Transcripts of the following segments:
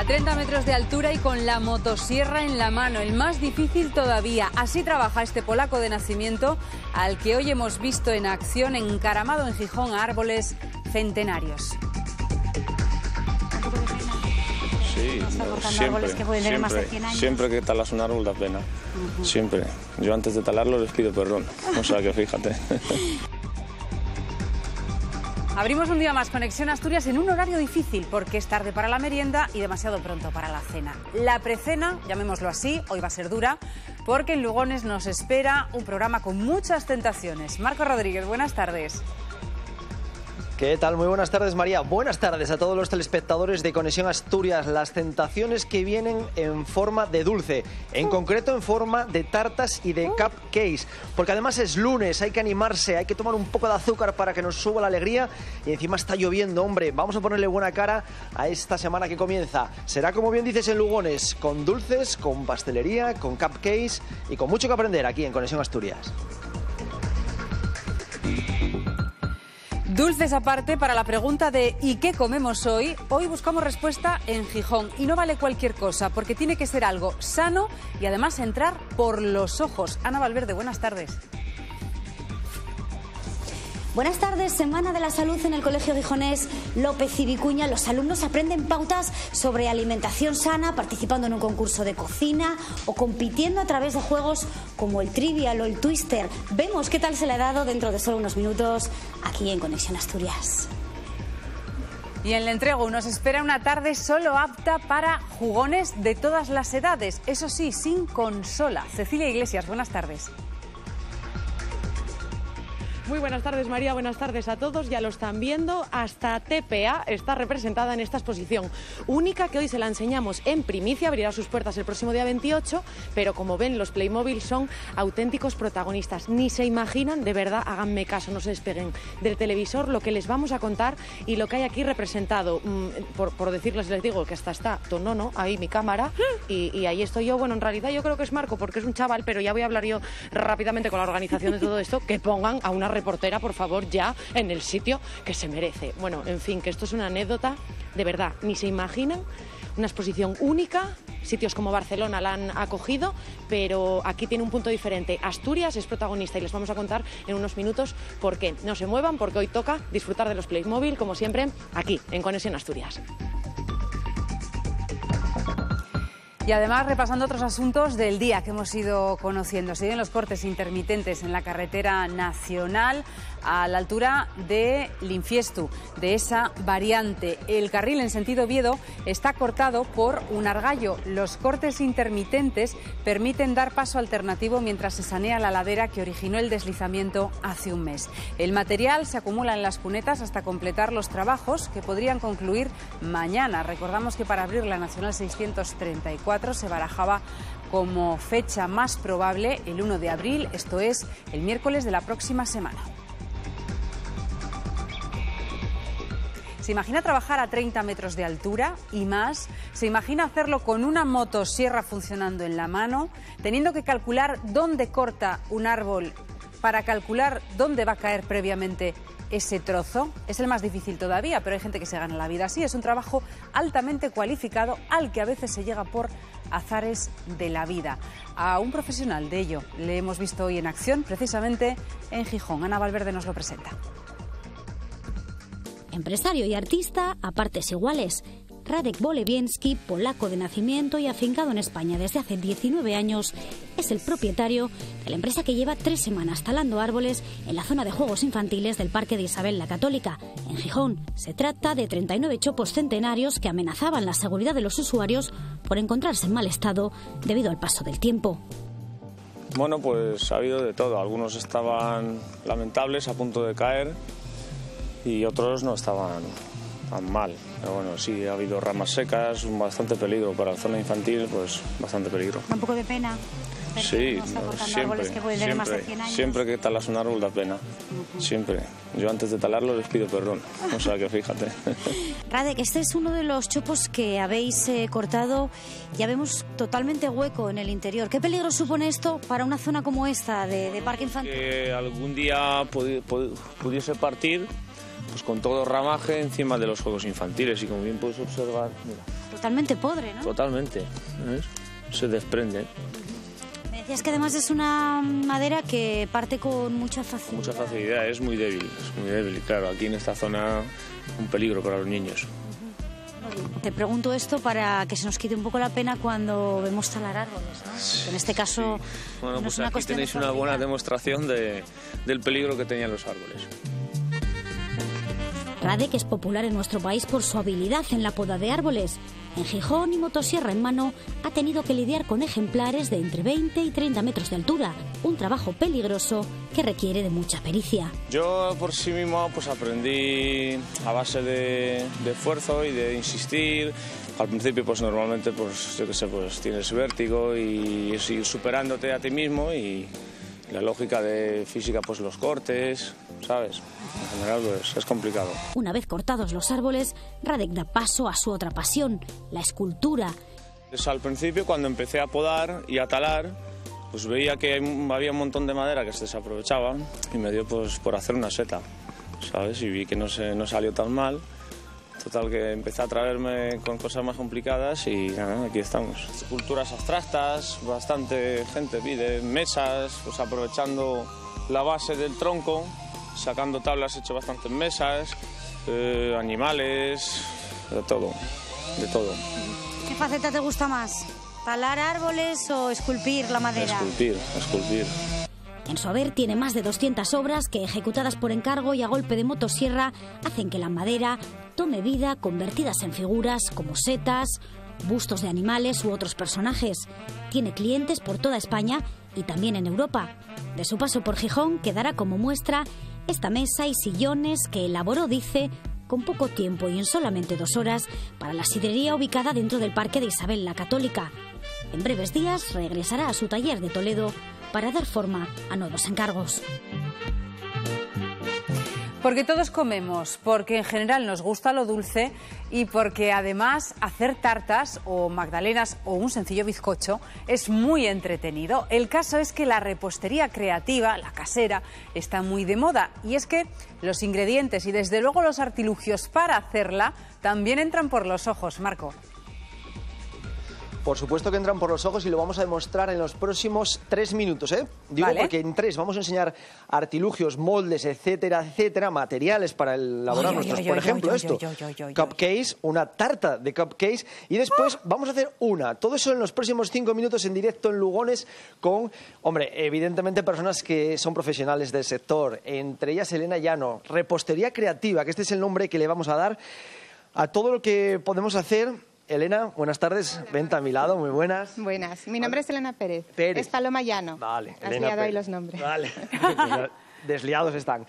30 metros de altura y con la motosierra en la mano, el más difícil todavía. Así trabaja este polaco de nacimiento al que hoy hemos visto en acción encaramado en Gijón a árboles centenarios. Sí, siempre que talas un árbol da pena, siempre. Yo antes de talarlo les pido perdón, o sea que fíjate. Abrimos un día más Conexión Asturias en un horario difícil porque es tarde para la merienda y demasiado pronto para la cena. La precena, llamémoslo así, hoy va a ser dura porque en Lugones nos espera un programa con muchas tentaciones. Marco Rodríguez, buenas tardes. ¿Qué tal? Muy buenas tardes, María. Buenas tardes a todos los telespectadores de Conexión Asturias. Las tentaciones que vienen en forma de dulce, en concreto en forma de tartas y de cupcakes, porque además es lunes, hay que animarse, hay que tomar un poco de azúcar para que nos suba la alegría y encima está lloviendo, hombre. Vamos a ponerle buena cara a esta semana que comienza. Será, como bien dices, en Lugones, con dulces, con pastelería, con cupcakes y con mucho que aprender aquí en Conexión Asturias. Dulces aparte, para la pregunta de ¿y qué comemos hoy? Hoy buscamos respuesta en Gijón y no vale cualquier cosa porque tiene que ser algo sano y además entrar por los ojos. Ana Valverde, buenas tardes. Buenas tardes, Semana de la Salud en el Colegio Gijonés López y Vicuña. Los alumnos aprenden pautas sobre alimentación sana, participando en un concurso de cocina o compitiendo a través de juegos como el Trivial o el Twister. Vemos qué tal se le ha dado dentro de solo unos minutos aquí en Conexión Asturias. Y en el entrego nos espera una tarde solo apta para jugones de todas las edades, eso sí, sin consola. Cecilia Iglesias, buenas tardes. Muy buenas tardes, María, buenas tardes a todos. Ya lo están viendo, hasta TPA está representada en esta exposición única que hoy se la enseñamos en primicia. Abrirá sus puertas el próximo día 28, pero como ven, los Playmobil son auténticos protagonistas. Ni se imaginan, de verdad, háganme caso, no se despeguen del televisor, lo que les vamos a contar y lo que hay aquí representado. Por decirles, les digo que hasta está Tonono, ahí mi cámara, y ahí estoy yo. Bueno, en realidad yo creo que es Marco, porque es un chaval, pero ya voy a hablar yo rápidamente con la organización de todo esto, que pongan a una reportera, por favor, ya en el sitio que se merece. Bueno, en fin, que esto es una anécdota, de verdad, ni se imaginan. Una exposición única, sitios como Barcelona la han acogido, pero aquí tiene un punto diferente. Asturias es protagonista y les vamos a contar en unos minutos por qué. No se muevan porque hoy toca disfrutar de los Playmobil, como siempre, aquí, en Conexión Asturias. Y además, repasando otros asuntos del día que hemos ido conociendo. Siguen los cortes intermitentes en la carretera nacional a la altura de Linfiestu, de esa variante. El carril en sentido Oviedo está cortado por un argallo. Los cortes intermitentes permiten dar paso alternativo mientras se sanea la ladera que originó el deslizamiento hace un mes. El material se acumula en las cunetas hasta completar los trabajos que podrían concluir mañana. Recordamos que para abrir la Nacional 634 se barajaba como fecha más probable el 1 de abril, esto es el miércoles de la próxima semana. ¿Se imagina trabajar a 30 metros de altura y más? ¿Se imagina hacerlo con una motosierra funcionando en la mano, teniendo que calcular dónde corta un árbol para calcular dónde va a caer previamente ese trozo? Es el más difícil todavía, pero hay gente que se gana la vida así. Es un trabajo altamente cualificado al que a veces se llega por azares de la vida. A un profesional de ello le hemos visto hoy en acción, precisamente en Gijón. Ana Valverde nos lo presenta. Empresario y artista a partes iguales. Radek Bolewienski, polaco de nacimiento y afincado en España desde hace 19 años, es el propietario de la empresa que lleva 3 semanas talando árboles en la zona de juegos infantiles del Parque de Isabel la Católica, en Gijón. Se trata de 39 chopos centenarios que amenazaban la seguridad de los usuarios por encontrarse en mal estado debido al paso del tiempo. Bueno, pues ha habido de todo. Algunos estaban lamentables, a punto de caer, y otros no estaban tan mal. Pero bueno, sí, ha habido ramas secas, bastante peligro para la zona infantil, pues bastante peligro. Da un poco de pena. Sí, siempre que talas un árbol da pena, siempre. Yo antes de talarlo les pido perdón, o sea que fíjate. Radek, este es uno de los chopos que habéis cortado, ya vemos totalmente hueco en el interior. ¿Qué peligro supone esto para una zona como esta de parque infantil? Que algún día pudiese partir, pues con todo ramaje encima de los juegos infantiles, y como bien puedes observar, mira. Totalmente podre, ¿no? Totalmente. ¿Ves? Se desprende. Me decías que además es una madera que parte con mucha facilidad. Mucha facilidad, es muy débil. Y claro, aquí en esta zona un peligro para los niños. Te pregunto esto para que se nos quite un poco la pena cuando vemos talar árboles, ¿no? Sí, en este caso, sí. Bueno, no pues es una aquí cuestión tenéis de una buena facilidad. demostración del peligro que tenían los árboles. Radek es popular en nuestro país por su habilidad en la poda de árboles. En Gijón y motosierra en mano ha tenido que lidiar con ejemplares de entre 20 y 30 metros de altura, un trabajo peligroso que requiere de mucha pericia. Yo por sí mismo pues aprendí a base de esfuerzo y de insistir. Al principio pues normalmente pues yo qué sé, pues tienes vértigo y es ir superándote a ti mismo y la lógica de física pues los cortes, ¿sabes? En general pues es complicado. Una vez cortados los árboles, Radek da paso a su otra pasión, la escultura. Pues al principio cuando empecé a podar y a talar, pues veía que había un montón de madera que se desaprovechaba y me dio pues por hacer una seta, ¿sabes? Y vi que no salió tan mal. Total que empecé a traerme con cosas más complicadas y nada, aquí estamos. Esculturas abstractas, bastante gente pide, mesas, pues aprovechando la base del tronco, sacando tablas, he hecho bastantes mesas, animales, de todo, de todo. ¿Qué faceta te gusta más? ¿Talar árboles o esculpir la madera? Esculpir. En su haber tiene más de 200 obras que, ejecutadas por encargo y a golpe de motosierra, hacen que la madera tome vida convertidas en figuras como setas, bustos de animales u otros personajes. Tiene clientes por toda España y también en Europa. De su paso por Gijón quedará como muestra esta mesa y sillones que elaboró, dice, con poco tiempo y en solamente 2 horas para la sidrería ubicada dentro del Parque de Isabel la Católica. En breves días regresará a su taller de Toledo para dar forma a nuevos encargos. Porque todos comemos, porque en general nos gusta lo dulce y porque además hacer tartas o magdalenas o un sencillo bizcocho es muy entretenido. El caso es que la repostería creativa, la casera, está muy de moda y es que los ingredientes y desde luego los artilugios para hacerla también entran por los ojos, Marco. Por supuesto que entran por los ojos y lo vamos a demostrar en los próximos 3 minutos, ¿eh? Digo, vale. Porque en 3 vamos a enseñar artilugios, moldes, etcétera, etcétera, materiales para elaborar nuestros, por ejemplo, esto, cupcakes, una tarta de cupcakes y después vamos a hacer todo eso en los próximos 5 minutos en directo en Lugones con, hombre, evidentemente personas que son profesionales del sector, entre ellas Elena Llano, repostería creativa, que este es el nombre que le vamos a dar a todo lo que podemos hacer. Elena, buenas tardes. Vente a mi lado, muy buenas. Buenas. Mi nombre es Elena Pérez. Pérez. Es Paloma Llano. Vale. Has Elena liado ahí Pérez. los nombres. Vale. Desliados están.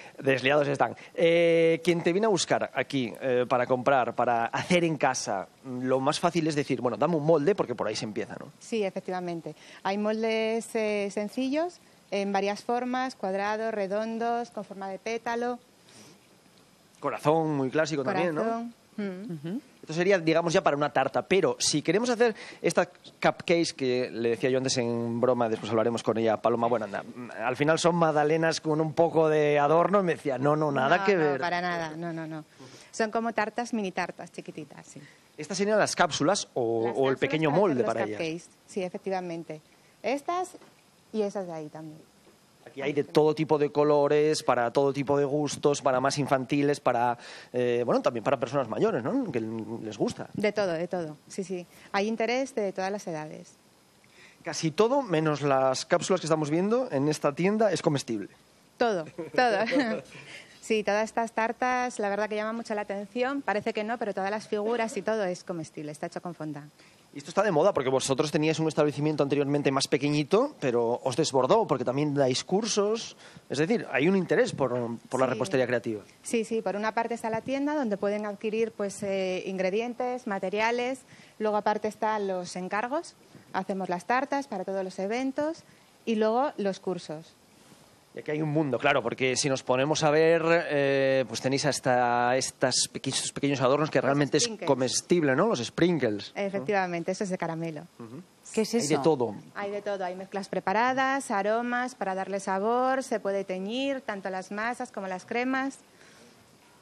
Quien te viene a buscar aquí para comprar, para hacer en casa, lo más fácil es decir, bueno, dame un molde porque por ahí se empieza, ¿no? Sí, efectivamente. Hay moldes sencillos en varias formas, cuadrados, redondos, con forma de pétalo. Corazón, muy clásico también, ¿no? Corazón. Esto sería, digamos, ya para una tarta. Pero si queremos hacer estas cupcakes, que le decía yo antes en broma, después hablaremos con ella, Paloma, bueno, anda, al final son magdalenas con un poco de adorno, y me decía, nada que ver. No, para nada, no. Son como tartas, mini tartas, chiquititas, sí. ¿Estas serían las cápsulas o el pequeño molde para ellas? Cupcakes. Sí, efectivamente. Estas y esas de ahí también. Aquí hay de todo tipo de colores, para todo tipo de gustos, para más infantiles, para bueno, también para personas mayores, ¿no? Que les gusta. De todo, sí. Hay interés de todas las edades. Casi todo, menos las cápsulas que estamos viendo en esta tienda, es comestible. Todo. Sí, todas estas tartas, la verdad que llaman mucho la atención. Parece que no, pero todas las figuras y todo es comestible, está hecho con fondant. Y esto está de moda porque vosotros teníais un establecimiento anteriormente más pequeñito, pero os desbordó porque también dais cursos. Es decir, hay un interés por la repostería creativa. Sí, por una parte está la tienda donde pueden adquirir pues ingredientes, materiales. Luego aparte están los encargos. Hacemos las tartas para todos los eventos y luego los cursos. Y aquí hay un mundo, claro, porque si nos ponemos a ver, pues tenéis hasta estos pequeños adornos que realmente es comestible, ¿no? Los sprinkles. Efectivamente, eso es de caramelo. ¿Qué es eso? Hay de todo. Hay de todo, hay mezclas preparadas, aromas para darle sabor, se puede teñir tanto las masas como las cremas.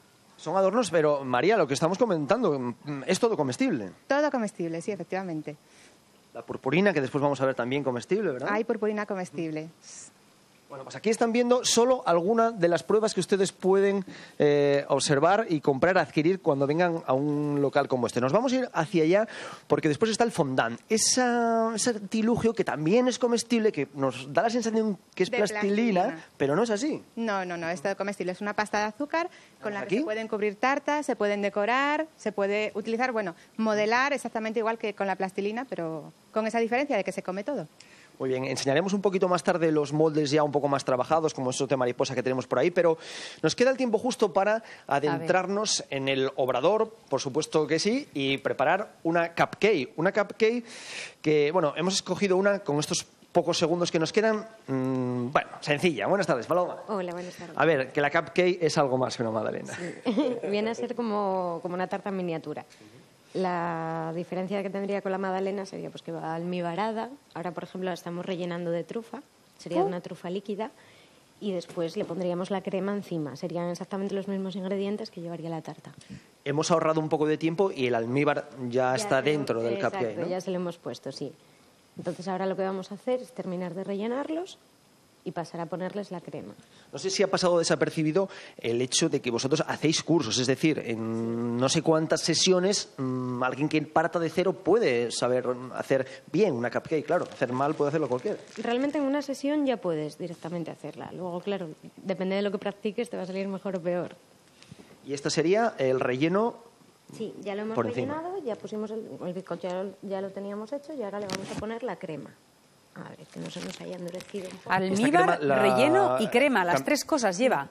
Son adornos, pero María, lo que estamos comentando, es todo comestible. Todo comestible, sí, efectivamente. La purpurina, que después vamos a ver también comestible, ¿verdad? Hay purpurina comestible. Bueno, pues aquí están viendo solo algunas de las pruebas que ustedes pueden observar y comprar, adquirir cuando vengan a un local como este. Nos vamos a ir hacia allá porque después está el fondant. Ese artilugio que también es comestible, que nos da la sensación que es plastilina, pero no es así. No, es todo comestible. Es una pasta de azúcar con la que se pueden cubrir tartas, se pueden decorar, se puede utilizar, modelar exactamente igual que con la plastilina, pero con esa diferencia de que se come todo. Muy bien, enseñaremos un poquito más tarde los moldes ya un poco más trabajados, como esos de mariposa que tenemos por ahí, pero nos queda el tiempo justo para adentrarnos en el obrador, por supuesto que sí, y preparar una cupcake. Una cupcake que, hemos escogido una con estos pocos segundos que nos quedan, sencilla. Buenas tardes, Paloma. Hola, buenas tardes. A ver, que la cupcake es algo más que una magdalena. Sí. Viene a ser como una tarta en miniatura. La diferencia que tendría con la magdalena sería que va almibarada. Ahora, por ejemplo, la estamos rellenando de trufa. Sería una trufa líquida. Y después le pondríamos la crema encima. Serían exactamente los mismos ingredientes que llevaría la tarta. Hemos ahorrado un poco de tiempo y el almíbar ya está dentro del cupcake, exacto, ¿no? Ya se lo hemos puesto, sí. Entonces ahora lo que vamos a hacer es terminar de rellenarlos y pasar a ponerles la crema. No sé si ha pasado desapercibido el hecho de que vosotros hacéis cursos, es decir, en no sé cuántas sesiones alguien que parta de cero puede saber hacer bien una cupcake, claro, hacer mal puede hacerlo cualquiera. Realmente en una sesión ya puedes directamente hacerla. Luego, claro, depende de lo que practiques, te va a salir mejor o peor. Y este sería el relleno. Sí, ya lo hemos rellenado, ya pusimos el bizcocho, ya lo teníamos hecho y ahora le vamos a poner la crema. A ver, que no se nos haya endurecido un poco. Almíbar, relleno y crema, las tres cosas lleva.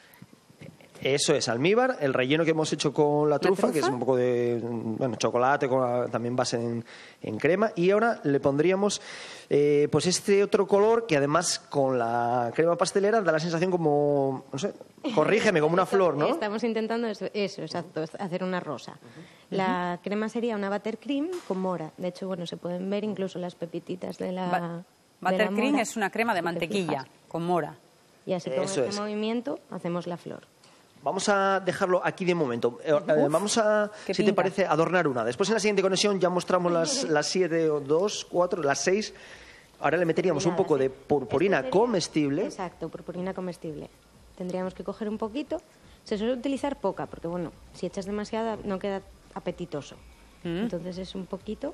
Eso es, almíbar, el relleno que hemos hecho con la trufa, que es un poco de chocolate, también base en crema. Y ahora le pondríamos este otro color que además con la crema pastelera da la sensación como, no sé, corrígeme, como una flor, ¿no? Estamos intentando eso, exacto, hacer una rosa. La crema sería una buttercream con mora. De hecho, se pueden ver incluso las pepititas de la Buttercream es una crema de mantequilla con mora. Y así con este movimiento hacemos la flor. Vamos a dejarlo aquí de momento. Vamos a, si te parece, adornar una. Después en la siguiente conexión ya mostramos las 7 o 2, 4, las 6. Ahora le meteríamos un poco de purpurina comestible. Exacto, purpurina comestible. Tendríamos que coger un poquito. Se suele utilizar poca, porque si echas demasiada no queda apetitoso. Entonces es un poquito.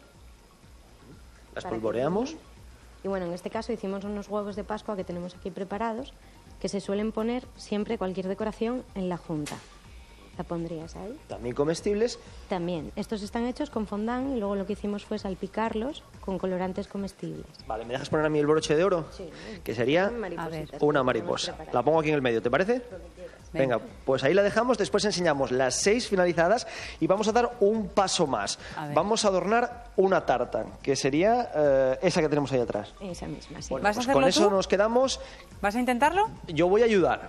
Las polvoreamos. Y en este caso hicimos unos huevos de Pascua que tenemos aquí preparados, que se suelen poner siempre cualquier decoración en la junta. La pondrías ahí. También comestibles. También. Estos están hechos con fondant y luego lo que hicimos fue salpicarlos con colorantes comestibles. Vale, ¿me dejas poner a mí el broche de oro? Sí. Que sería una mariposa. La pongo aquí en el medio, ¿te parece? Venga, pues ahí la dejamos, después enseñamos las 6 finalizadas y vamos a dar un paso más. Vamos a adornar una tarta, que sería esa que tenemos ahí atrás. Esa misma, sí. ¿Vas a hacerlo con tú? eso nos quedamos. ¿Vas a intentarlo? Yo voy a ayudar.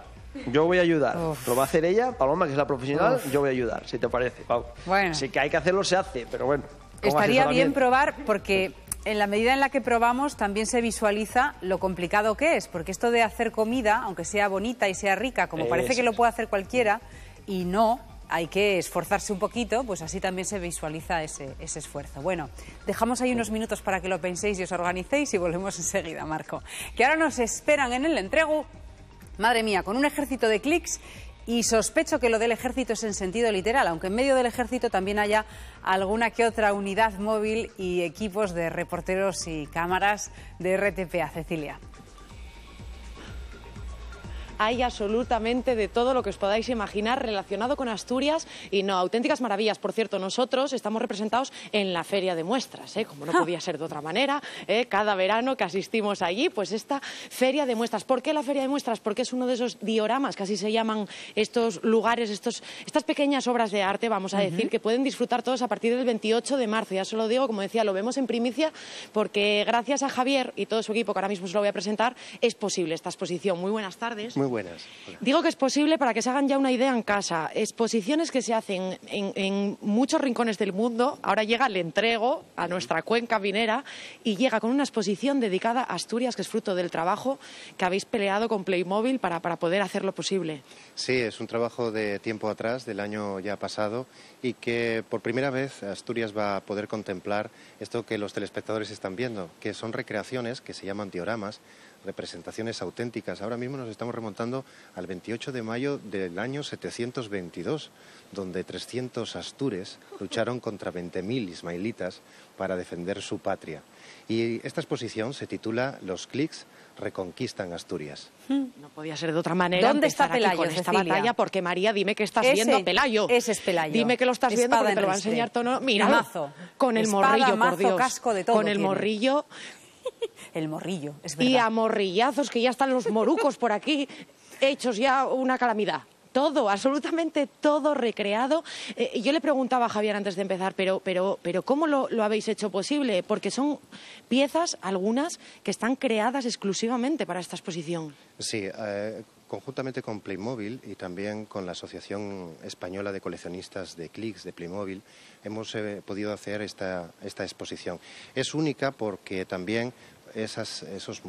Lo va a hacer ella, Paloma, que es la profesional. Yo voy a ayudar, si te parece, Pau. Bueno. Sí que hay que hacerlo, se hace, pero bueno. Estaría bien probar porque en la medida en la que probamos también se visualiza lo complicado que es, porque esto de hacer comida, aunque sea bonita y sea rica, como parece que lo puede hacer cualquiera, y no, hay que esforzarse un poquito, pues así también se visualiza ese esfuerzo. Bueno, dejamos ahí unos minutos para que lo penséis y os organicéis y volvemos enseguida, Marco. Que ahora nos esperan en el entrego, madre mía, con un ejército de clics. Y sospecho que lo del ejército es en sentido literal, aunque en medio del ejército también haya alguna que otra unidad móvil y equipos de reporteros y cámaras de RTPA. Cecilia. Hay absolutamente de todo lo que os podáis imaginar relacionado con Asturias y no, auténticas maravillas. Por cierto, nosotros estamos representados en la Feria de Muestras, como no podía ser de otra manera, cada verano que asistimos allí, pues esta Feria de Muestras. ¿Por qué la Feria de Muestras? Porque es uno de esos dioramas, que así se llaman estos lugares, estas pequeñas obras de arte, vamos a decir, que pueden disfrutar todos a partir del 28 de marzo. Ya se lo digo, como decía, lo vemos en primicia, porque gracias a Javier y todo su equipo, que ahora mismo se lo voy a presentar, es posible esta exposición. Muy buenas tardes. Muy buenas. Hola. Digo que es posible para que se hagan ya una idea en casa. Exposiciones que se hacen en muchos rincones del mundo. Ahora llega el entrego a nuestra cuenca minera y llega con una exposición dedicada a Asturias, que es fruto del trabajo que habéis peleado con Playmobil para poder hacerlo posible. Sí, es un trabajo de tiempo atrás, del año ya pasado, y que por primera vez Asturias va a poder contemplar esto que los telespectadores están viendo, que son recreaciones que se llaman dioramas, representaciones auténticas. Ahora mismo nos estamos remontando al 28 de mayo del año 722, donde 300 astures lucharon contra 20.000 ismaelitas para defender su patria. Y esta exposición se titula Los clics reconquistan Asturias. No podía ser de otra manera. ¿Dónde está Pelayo, con esta Cecilia? batalla? Porque María, dime que estás viendo, Pelayo. Ese es Pelayo. Dime que lo estás viendo porque Espada te lo va a en ristre. enseñar todo. Mira, Mazo. con el Espada, morrillo, mazo, por Dios. casco, de todo Con el tiene. morrillo. El morrillo, es verdad. Y a morrillazos, que ya están los morucos por aquí, hechos ya una calamidad. Todo, absolutamente todo recreado. Yo le preguntaba a Javier antes de empezar, pero ¿cómo lo habéis hecho posible? Porque son piezas, algunas, que están creadas exclusivamente para esta exposición. Sí, conjuntamente con Playmobil y también con la Asociación Española de Coleccionistas de Clics de Playmobil, hemos podido hacer esta exposición. Es única porque también esas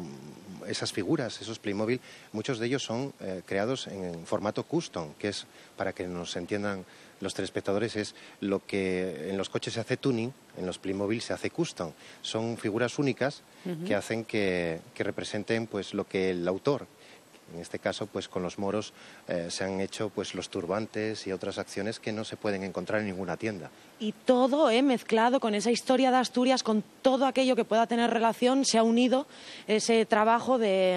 figuras, esos Playmobil, muchos de ellos son creados en formato custom, que es, para que nos entiendan los telespectadores, es lo que en los coches se hace tuning, en los Playmobil se hace custom. Son figuras únicas que hacen que representen pues lo que el autor, en este caso, pues con los moros se han hecho pues los turbantes y otras acciones que no se pueden encontrar en ninguna tienda. Y todo mezclado con esa historia de Asturias, con todo aquello que pueda tener relación, se ha unido ese trabajo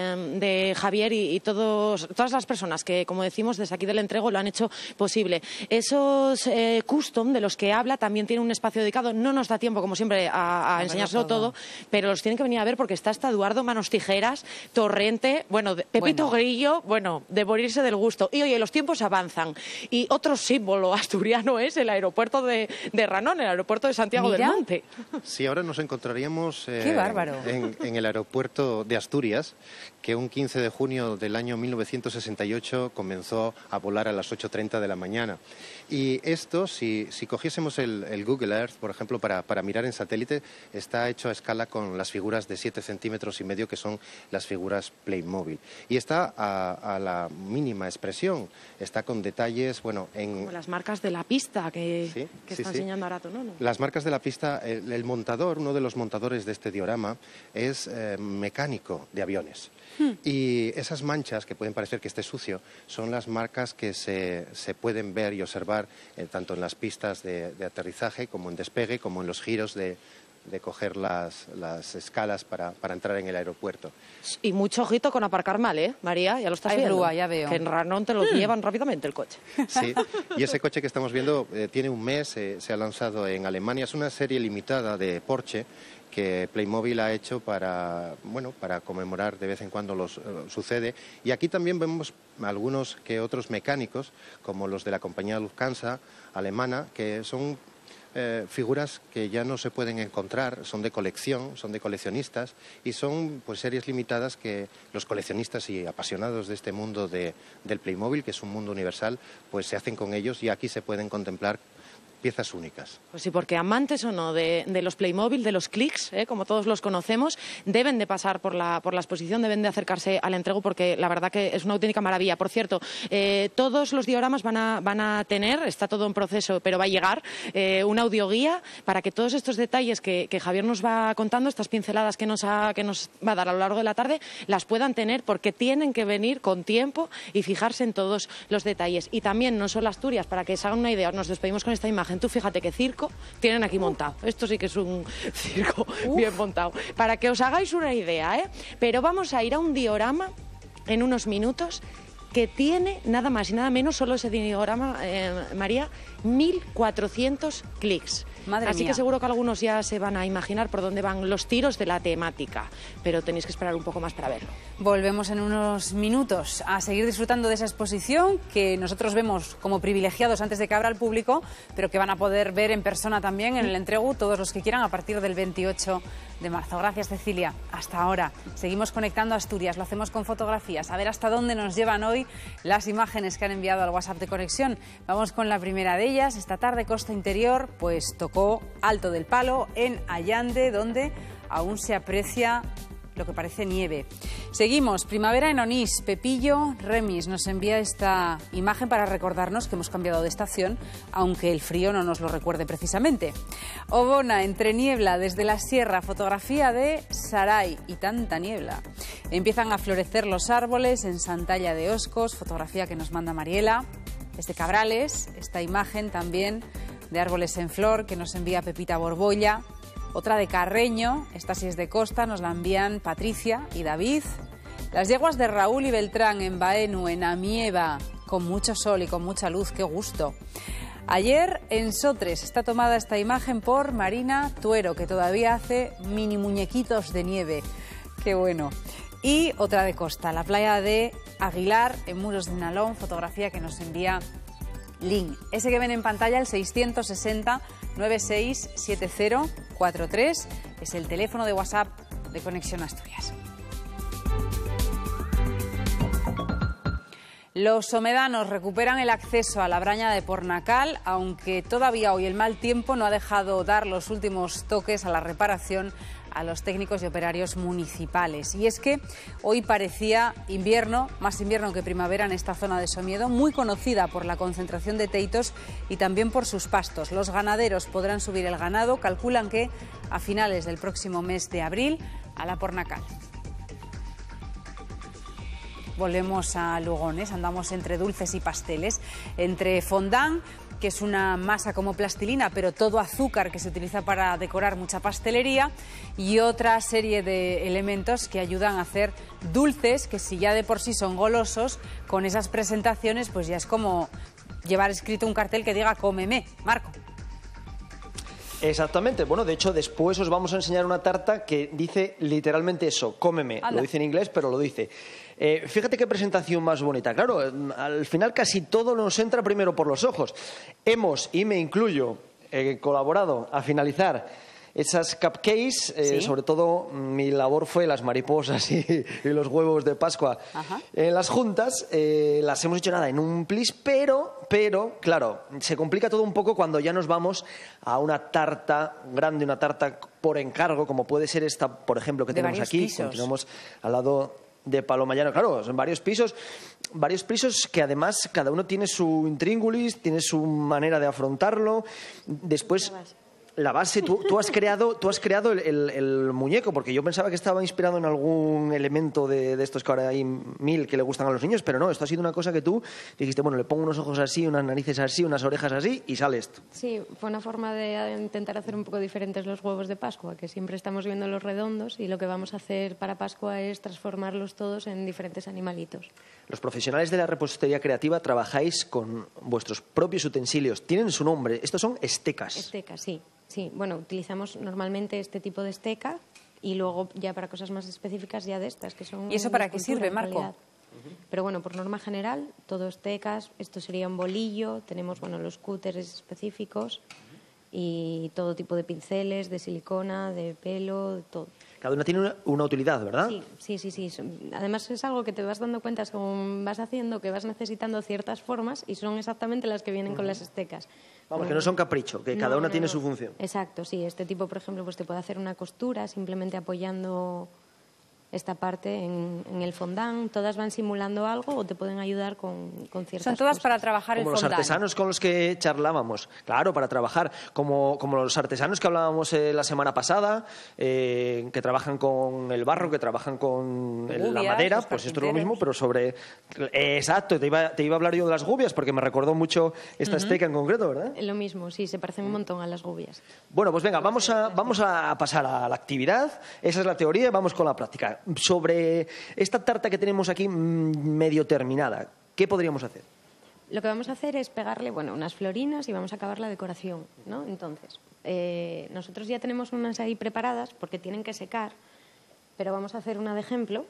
de Javier y todas las personas que, como decimos, desde aquí del entrego lo han hecho posible. Esos custom de los que habla también tienen un espacio dedicado. No nos da tiempo, como siempre, a enseñárselo todo, pero los tienen que venir a ver porque está hasta Eduardo Manos Tijeras, Torrente, bueno, Pepito Grillo, bueno, de morirse del gusto. Y oye, los tiempos avanzan. Y otro símbolo asturiano es el aeropuerto de Ranón, el aeropuerto de Santiago del Monte. Sí, ahora nos encontraríamos ¡Qué bárbaro! en el aeropuerto de Asturias, que un 15 de junio del año 1968 comenzó a volar a las 8:30 de la mañana. Y esto, si cogiésemos el Google Earth, por ejemplo, para mirar en satélite, está hecho a escala con las figuras de 7,5 centímetros, que son las figuras Playmobil. Y está a la mínima expresión, está con detalles, bueno, Como las marcas de la pista que está enseñando ahora Tonono. Las marcas de la pista, el montador, uno de los montadores de este diorama, es mecánico de aviones. Y esas manchas, que pueden parecer que esté sucio, son las marcas que se pueden ver y observar tanto en las pistas de aterrizaje como en despegue, como en los giros de coger las escalas para entrar en el aeropuerto. Y mucho ojito con aparcar mal, ¿eh, María? Ya lo estás viendo. Grúa, ya veo. Que en Ranón te lo llevan rápidamente el coche. Sí, y ese coche que estamos viendo tiene un mes, se ha lanzado en Alemania. Es una serie limitada de Porsche que Playmobil ha hecho para conmemorar de vez en cuando sucede. Y aquí también vemos algunos que otros mecánicos, como los de la compañía Lufthansa alemana, que son figuras que ya no se pueden encontrar, son de colección, son de coleccionistas y son pues series limitadas que los coleccionistas y apasionados de este mundo del Playmobil, que es un mundo universal, pues se hacen con ellos y aquí se pueden contemplar piezas únicas. Pues sí, porque amantes o no de los Playmobil, de los clics, como todos los conocemos, deben de pasar por la exposición, deben de acercarse al entrego porque la verdad que es una auténtica maravilla. Por cierto, todos los dioramas van a tener, está todo en proceso, pero va a llegar una audioguía para que todos estos detalles que Javier nos va contando, estas pinceladas que nos va a dar a lo largo de la tarde, las puedan tener porque tienen que venir con tiempo y fijarse en todos los detalles. Y también, no solo Asturias, para que se hagan una idea, nos despedimos con esta imagen. Tú fíjate qué circo tienen aquí montado. Esto sí que es un circo bien montado. Para que os hagáis una idea, ¿eh? Pero vamos a ir a un diorama en unos minutos que tiene nada más y nada menos, solo ese diorama, María, 1.400 clics. Así que seguro que algunos ya se van a imaginar por dónde van los tiros de la temática, pero tenéis que esperar un poco más para verlo. Volvemos en unos minutos a seguir disfrutando de esa exposición que nosotros vemos como privilegiados antes de que abra al público, pero que van a poder ver en persona también en el entrego todos los que quieran a partir del 28 de marzo. Gracias, Cecilia. Hasta ahora. Seguimos conectando a Asturias, lo hacemos con fotografías. A ver hasta dónde nos llevan hoy las imágenes que han enviado al WhatsApp de Conexión. Vamos con la primera de ellas. Esta tarde, costa interior, pues tocó Alto del Palo, en Allande, donde aún se aprecia lo que parece nieve. Seguimos, primavera en Onís. Pepillo Remis nos envía esta imagen para recordarnos que hemos cambiado de estación, aunque el frío no nos lo recuerde precisamente. Obona, entre niebla, desde la sierra, fotografía de Saray, y tanta niebla. Empiezan a florecer los árboles en Santalla de Oscos, fotografía que nos manda Mariela. Desde Cabrales, esta imagen también de árboles en flor que nos envía Pepita Borbolla. Otra de Carreño, esta sí es de costa, nos la envían Patricia y David. Las yeguas de Raúl y Beltrán en Baenu, en Amieva, con mucho sol y con mucha luz, qué gusto. Ayer en Sotres está tomada esta imagen por Marina Tuero, que todavía hace mini muñequitos de nieve. Qué bueno. Y otra de costa, la playa de Aguilar, en Muros de Nalón, fotografía que nos envía Lin. Ese que ven en pantalla, el 660-967043, es el teléfono de WhatsApp de Conexión Asturias. Los somedanos recuperan el acceso a la Braña de Pornacal, aunque todavía hoy el mal tiempo no ha dejado dar los últimos toques a la reparación a los técnicos y operarios municipales. Y es que hoy parecía invierno, más invierno que primavera en esta zona de Somiedo, muy conocida por la concentración de teitos y también por sus pastos. Los ganaderos podrán subir el ganado, calculan que a finales del próximo mes de abril, a la Pornacal. Volvemos a Lugones, andamos entre dulces y pasteles, entre fondant, que es una masa como plastilina, pero todo azúcar que se utiliza para decorar mucha pastelería, y otra serie de elementos que ayudan a hacer dulces, que si ya de por sí son golosos, con esas presentaciones pues ya es como llevar escrito un cartel que diga cómeme. Marco. Exactamente. Bueno, de hecho, después os vamos a enseñar una tarta que dice literalmente eso, cómeme. Anda. Lo dice en inglés, pero lo dice. Fíjate qué presentación más bonita. Claro, al final casi todo nos entra primero por los ojos. Hemos, y me incluyo, colaborado a finalizar esas cupcakes, ¿Sí? Sobre todo mi labor fue las mariposas y los huevos de Pascua. Ajá. En las juntas las hemos hecho en un plis, pero, claro, se complica todo un poco cuando ya nos vamos a una tarta grande, una tarta por encargo, como puede ser esta, por ejemplo, que De tenemos varios aquí. pisos. Continuamos al lado de Paloma Llano. Claro, son varios pisos que además cada uno tiene su intríngulis, tiene su manera de afrontarlo. Después, la base, tú has creado el muñeco, porque yo pensaba que estaba inspirado en algún elemento de estos que ahora hay mil que le gustan a los niños, pero no, esto ha sido una cosa que tú dijiste, bueno, le pongo unos ojos así, unas narices así, unas orejas así y sale esto. Sí, fue una forma de intentar hacer un poco diferentes los huevos de Pascua, que siempre estamos viendo los redondos, y lo que vamos a hacer para Pascua es transformarlos todos en diferentes animalitos. Los profesionales de la repostería creativa trabajáis con vuestros propios utensilios, tienen su nombre, estos son estecas. Estecas, sí. Sí, bueno, utilizamos normalmente este tipo de esteca y luego ya para cosas más específicas ya de estas, que son... ¿Y eso para de qué escultura, sirve, en Marco? realidad. Pero bueno, por norma general, todo estecas, esto sería un bolillo, tenemos bueno, los cúteres específicos y todo tipo de pinceles, de silicona, de pelo, de todo. Cada una tiene una utilidad, ¿verdad? Sí. Además es algo que te vas dando cuenta según vas haciendo, que vas necesitando ciertas formas y son exactamente las que vienen con las estecas. Vamos, que no son capricho, que cada una tiene su función. Exacto, sí. Este tipo, por ejemplo, pues te puede hacer una costura simplemente apoyando esta parte en el fondant. Todas van simulando algo o te pueden ayudar con ciertas Son todas cosas. para trabajar el Como los fondant. artesanos con los que charlábamos, claro, para trabajar, como los artesanos que hablábamos la semana pasada, que trabajan con el barro, que trabajan con la Gubias, madera, los pues esto es lo mismo, carpinteros. pero sobre... Exacto, te iba a hablar yo de las gubias, porque me recordó mucho esta esteca en concreto, ¿verdad? Lo mismo, sí, se parecen un montón a las gubias. Bueno, pues venga, vamos a pasar a la actividad. Esa es la teoría y vamos con la práctica. Sobre esta tarta que tenemos aquí medio terminada, ¿qué podríamos hacer? Lo que vamos a hacer es pegarle, bueno, unas florinas y vamos a acabar la decoración, ¿no? Entonces, nosotros ya tenemos unas ahí preparadas porque tienen que secar, pero vamos a hacer una de ejemplo.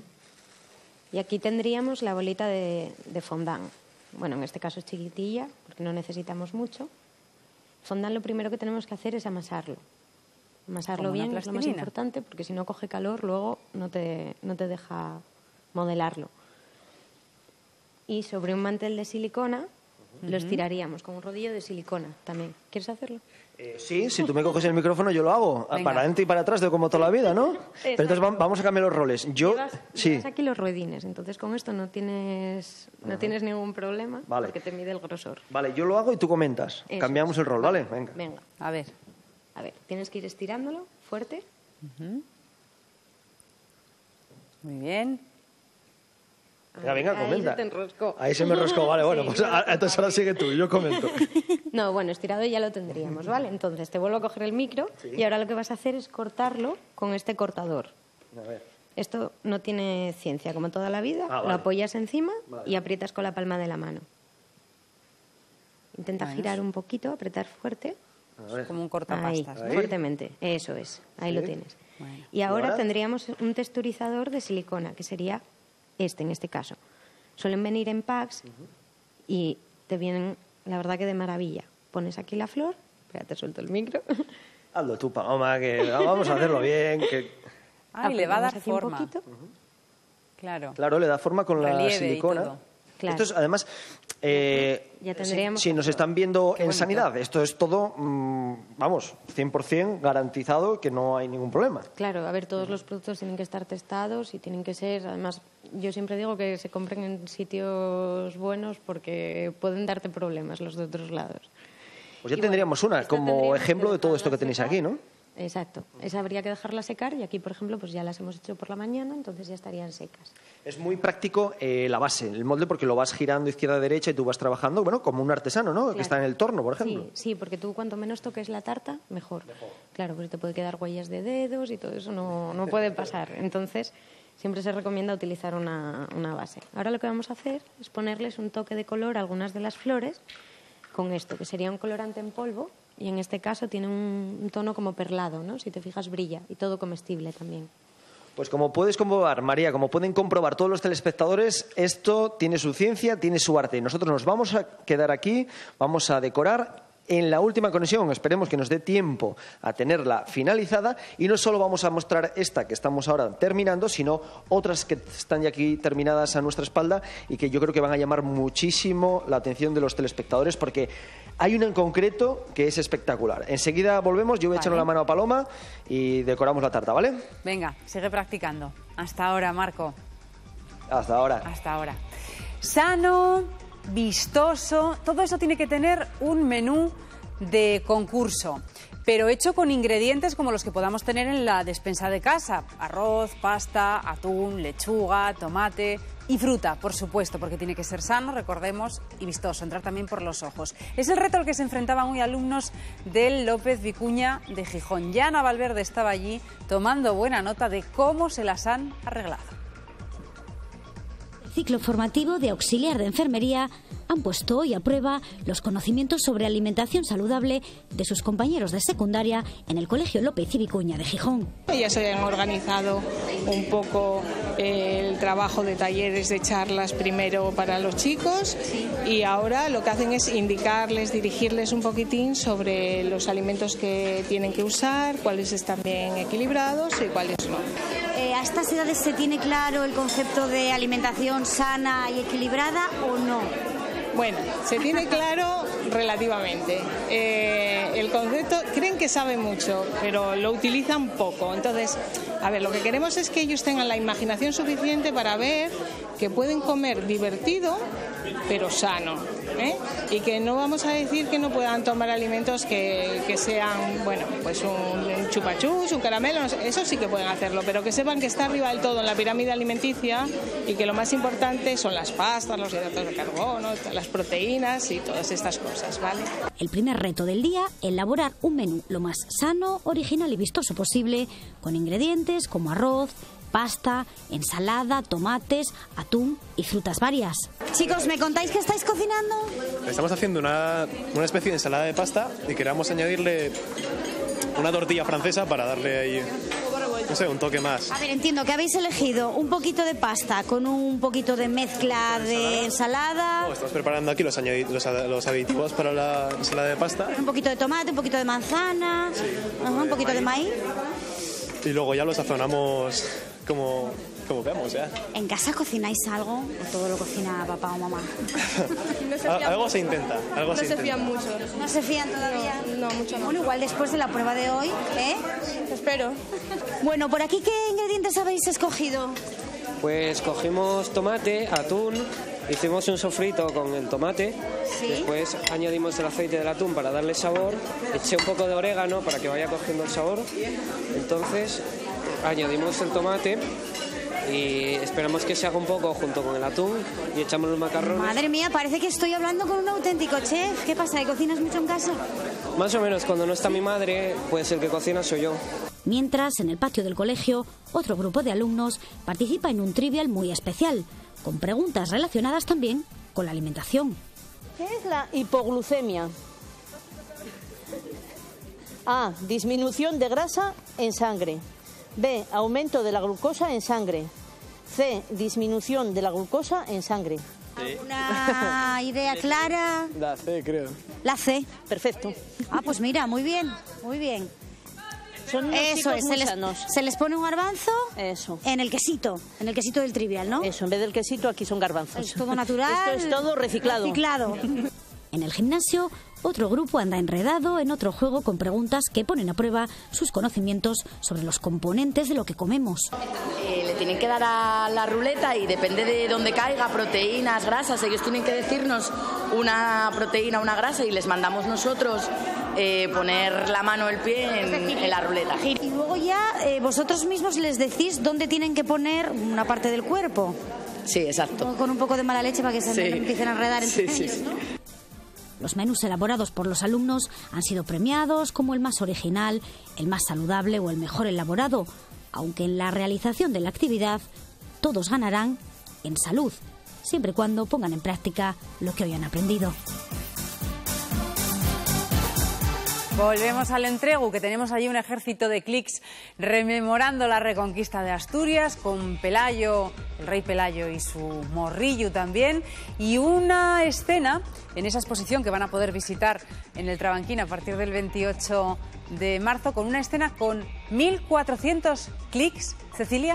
Y aquí tendríamos la bolita de fondant. Bueno, en este caso es chiquitilla porque no necesitamos mucho. Fondant lo primero que tenemos que hacer es amasarlo, Amasarlo bien es lo más importante, porque si no coge calor luego no te deja modelarlo. Y sobre un mantel de silicona lo estiraríamos con un rodillo de silicona también. ¿Quieres hacerlo? Sí, si tú me coges el micrófono yo lo hago. Venga. Para adelante y para atrás, de como toda la vida, ¿no? Pero entonces vamos a cambiar los roles. Llevas aquí los ruedines, entonces con esto no tienes ningún problema, vale, porque te mide el grosor. Vale, yo lo hago y tú comentas. Eso. Cambiamos el rol, ¿vale? Venga. A ver, tienes que ir estirándolo fuerte. Muy bien. Venga, comenta. Ahí se te enroscó. Ahí se me enroscó, vale, bueno, pues entonces ahora sigue tú, yo comento. No, bueno, estirado ya lo tendríamos, ¿vale? Entonces te vuelvo a coger el micro y ahora lo que vas a hacer es cortarlo con este cortador. A ver. Esto no tiene ciencia, como toda la vida. Lo apoyas encima y aprietas con la palma de la mano. Intenta girar un poquito, apretar fuerte. Como un cortapastas. Ahí, fuertemente. Eso es, ahí lo tienes. Bueno. Y ahora tendríamos un texturizador de silicona, que sería en este caso. Suelen venir en packs y te vienen, la verdad, que de maravilla. Pones aquí la flor. Espera, te suelto el micro. Hazlo tú, Paloma, que vamos a hacerlo bien. Y le va a dar forma. Un poquito. Claro, le da forma con la silicona. Claro. Esto es, además, ya tendríamos si nos están viendo en sanidad, esto es todo, 100% garantizado, que no hay ningún problema. Claro, a ver, todos los productos tienen que estar testados y tienen que ser, además, yo siempre digo que se compren en sitios buenos porque pueden darte problemas los de otros lados. Pues ya tendríamos una como ejemplo de todo esto que tenéis aquí, ¿no? Exacto. Esa habría que dejarla secar y aquí, por ejemplo, pues ya las hemos hecho por la mañana, entonces ya estarían secas. Es muy práctico la base, el molde, porque lo vas girando izquierda a derecha y tú vas trabajando, bueno, como un artesano, ¿no? Claro. Que está en el torno, por ejemplo. Sí, porque tú cuanto menos toques la tarta, mejor. Claro, porque te puede quedar huellas de dedos y todo eso no puede pasar. Entonces, siempre se recomienda utilizar una base. Ahora lo que vamos a hacer es ponerles un toque de color a algunas de las flores con esto, que sería un colorante en polvo. Y en este caso tiene un tono como perlado, ¿no? Si te fijas, brilla. Y todo comestible también. Pues como puedes comprobar, María, como pueden comprobar todos los telespectadores, esto tiene su ciencia, tiene su arte. Y nosotros nos vamos a quedar aquí, vamos a decorar en la última conexión. Esperemos que nos dé tiempo a tenerla finalizada. Y no solo vamos a mostrar esta que estamos ahora terminando, sino otras que están ya aquí terminadas a nuestra espalda y que yo creo que van a llamar muchísimo la atención de los telespectadores, porque hay una en concreto que es espectacular. Enseguida volvemos, yo voy a echarle la mano a Paloma y decoramos la tarta, ¿vale? Venga, sigue practicando. Hasta ahora, Marco. Hasta ahora. Hasta ahora. Sano, vistoso, todo eso tiene que tener un menú de concurso, pero hecho con ingredientes como los que podamos tener en la despensa de casa: arroz, pasta, atún, lechuga, tomate y fruta, por supuesto, porque tiene que ser sano, recordemos, y vistoso, entrar también por los ojos. Es el reto al que se enfrentaban hoy alumnos del López Vicuña de Gijón. Yana Valverde estaba allí tomando buena nota de cómo se las han arreglado. El ciclo formativo de auxiliar de enfermería han puesto hoy a prueba los conocimientos sobre alimentación saludable de sus compañeros de secundaria en el Colegio López y Vicuña de Gijón. Ya se han organizado un poco el trabajo de talleres, de charlas primero para los chicos, y ahora lo que hacen es indicarles, dirigirles un poquitín sobre los alimentos que tienen que usar, cuáles están bien equilibrados y cuáles no. ¿A estas edades se tiene claro el concepto de alimentación sana y equilibrada o no? Bueno, se tiene claro relativamente. El concepto, creen que saben mucho, pero lo utilizan poco. Entonces, a ver, lo que queremos es que ellos tengan la imaginación suficiente para ver que pueden comer divertido, pero sano, ¿eh? Y que no vamos a decir que no puedan tomar alimentos que sean, bueno, pues un chupachus, un caramelo, eso sí que pueden hacerlo, pero que sepan que está arriba del todo en la pirámide alimenticia y que lo más importante son las pastas, los hidratos de carbono, las proteínas y todas estas cosas, ¿vale? El primer reto del día, elaborar un menú lo más sano, original y vistoso posible, con ingredientes como arroz, pasta, ensalada, tomates, atún y frutas varias. Chicos, ¿me contáis qué estáis cocinando? Estamos haciendo una especie de ensalada de pasta y queremos añadirle una tortilla francesa para darle ahí no sé, un toque más. A ver, entiendo que habéis elegido un poquito de pasta con un poquito de mezcla de ensalada. No, estamos preparando aquí los aditivos para la ensalada de pasta. Un poquito de tomate, un poquito de manzana, un poquito de maíz. Y luego ya lo sazonamos como veamos ya. ¿En casa cocináis algo o todo lo cocina papá o mamá? Algo se intenta. No se fían mucho. ¿No se fían todavía? No, mucho no. Bueno, igual después de la prueba de hoy, ¿eh? Espero. Bueno, ¿por aquí qué ingredientes habéis escogido? Pues cogimos tomate, atún, hicimos un sofrito con el tomate, ¿Sí? Después añadimos el aceite del atún para darle sabor, eché un poco de orégano para que vaya cogiendo el sabor, entonces añadimos el tomate y esperamos que se haga un poco junto con el atún y echamos los macarrones. Madre mía, parece que estoy hablando con un auténtico chef. ¿Qué pasa? ¿Que cocinas mucho en casa? Más o menos, cuando no está mi madre, pues el que cocina soy yo. Mientras, en el patio del colegio, otro grupo de alumnos participa en un trivial muy especial, con preguntas relacionadas también con la alimentación. ¿Qué es la hipoglucemia? A. Disminución de grasa en sangre. B. Aumento de la glucosa en sangre. C. Disminución de la glucosa en sangre. ¿Alguna idea clara? La C, creo. La C. Perfecto. Ah, pues mira, muy bien, muy bien. Son unos Eso chicos es, muy sanos. se les pone un garbanzo Eso. en el quesito del trivial, ¿no? Eso, en vez del quesito aquí son garbanzos. Es todo natural. Esto es todo reciclado. En el gimnasio, otro grupo anda enredado en otro juego con preguntas que ponen a prueba sus conocimientos sobre los componentes de lo que comemos. Le tienen que dar a la ruleta y depende de dónde caiga, proteínas, grasas, ellos tienen que decirnos una proteína, una grasa y les mandamos nosotros poner la mano o el pie en la ruleta. Y luego ya vosotros mismos les decís dónde tienen que poner una parte del cuerpo. Sí, exacto. Con un poco de mala leche para que se empiecen a enredar entre ellos, ¿no? Los menús elaborados por los alumnos han sido premiados como el más original, el más saludable o el mejor elaborado, aunque en la realización de la actividad todos ganarán en salud, siempre y cuando pongan en práctica lo que hoy han aprendido. Volvemos al Entregu, que tenemos allí un ejército de clics rememorando la reconquista de Asturias con Pelayo, el rey Pelayo y su morrillo también, y una escena en esa exposición que van a poder visitar en el Trabanquín a partir del 28 de marzo, con una escena con 1.400 clics. Cecilia.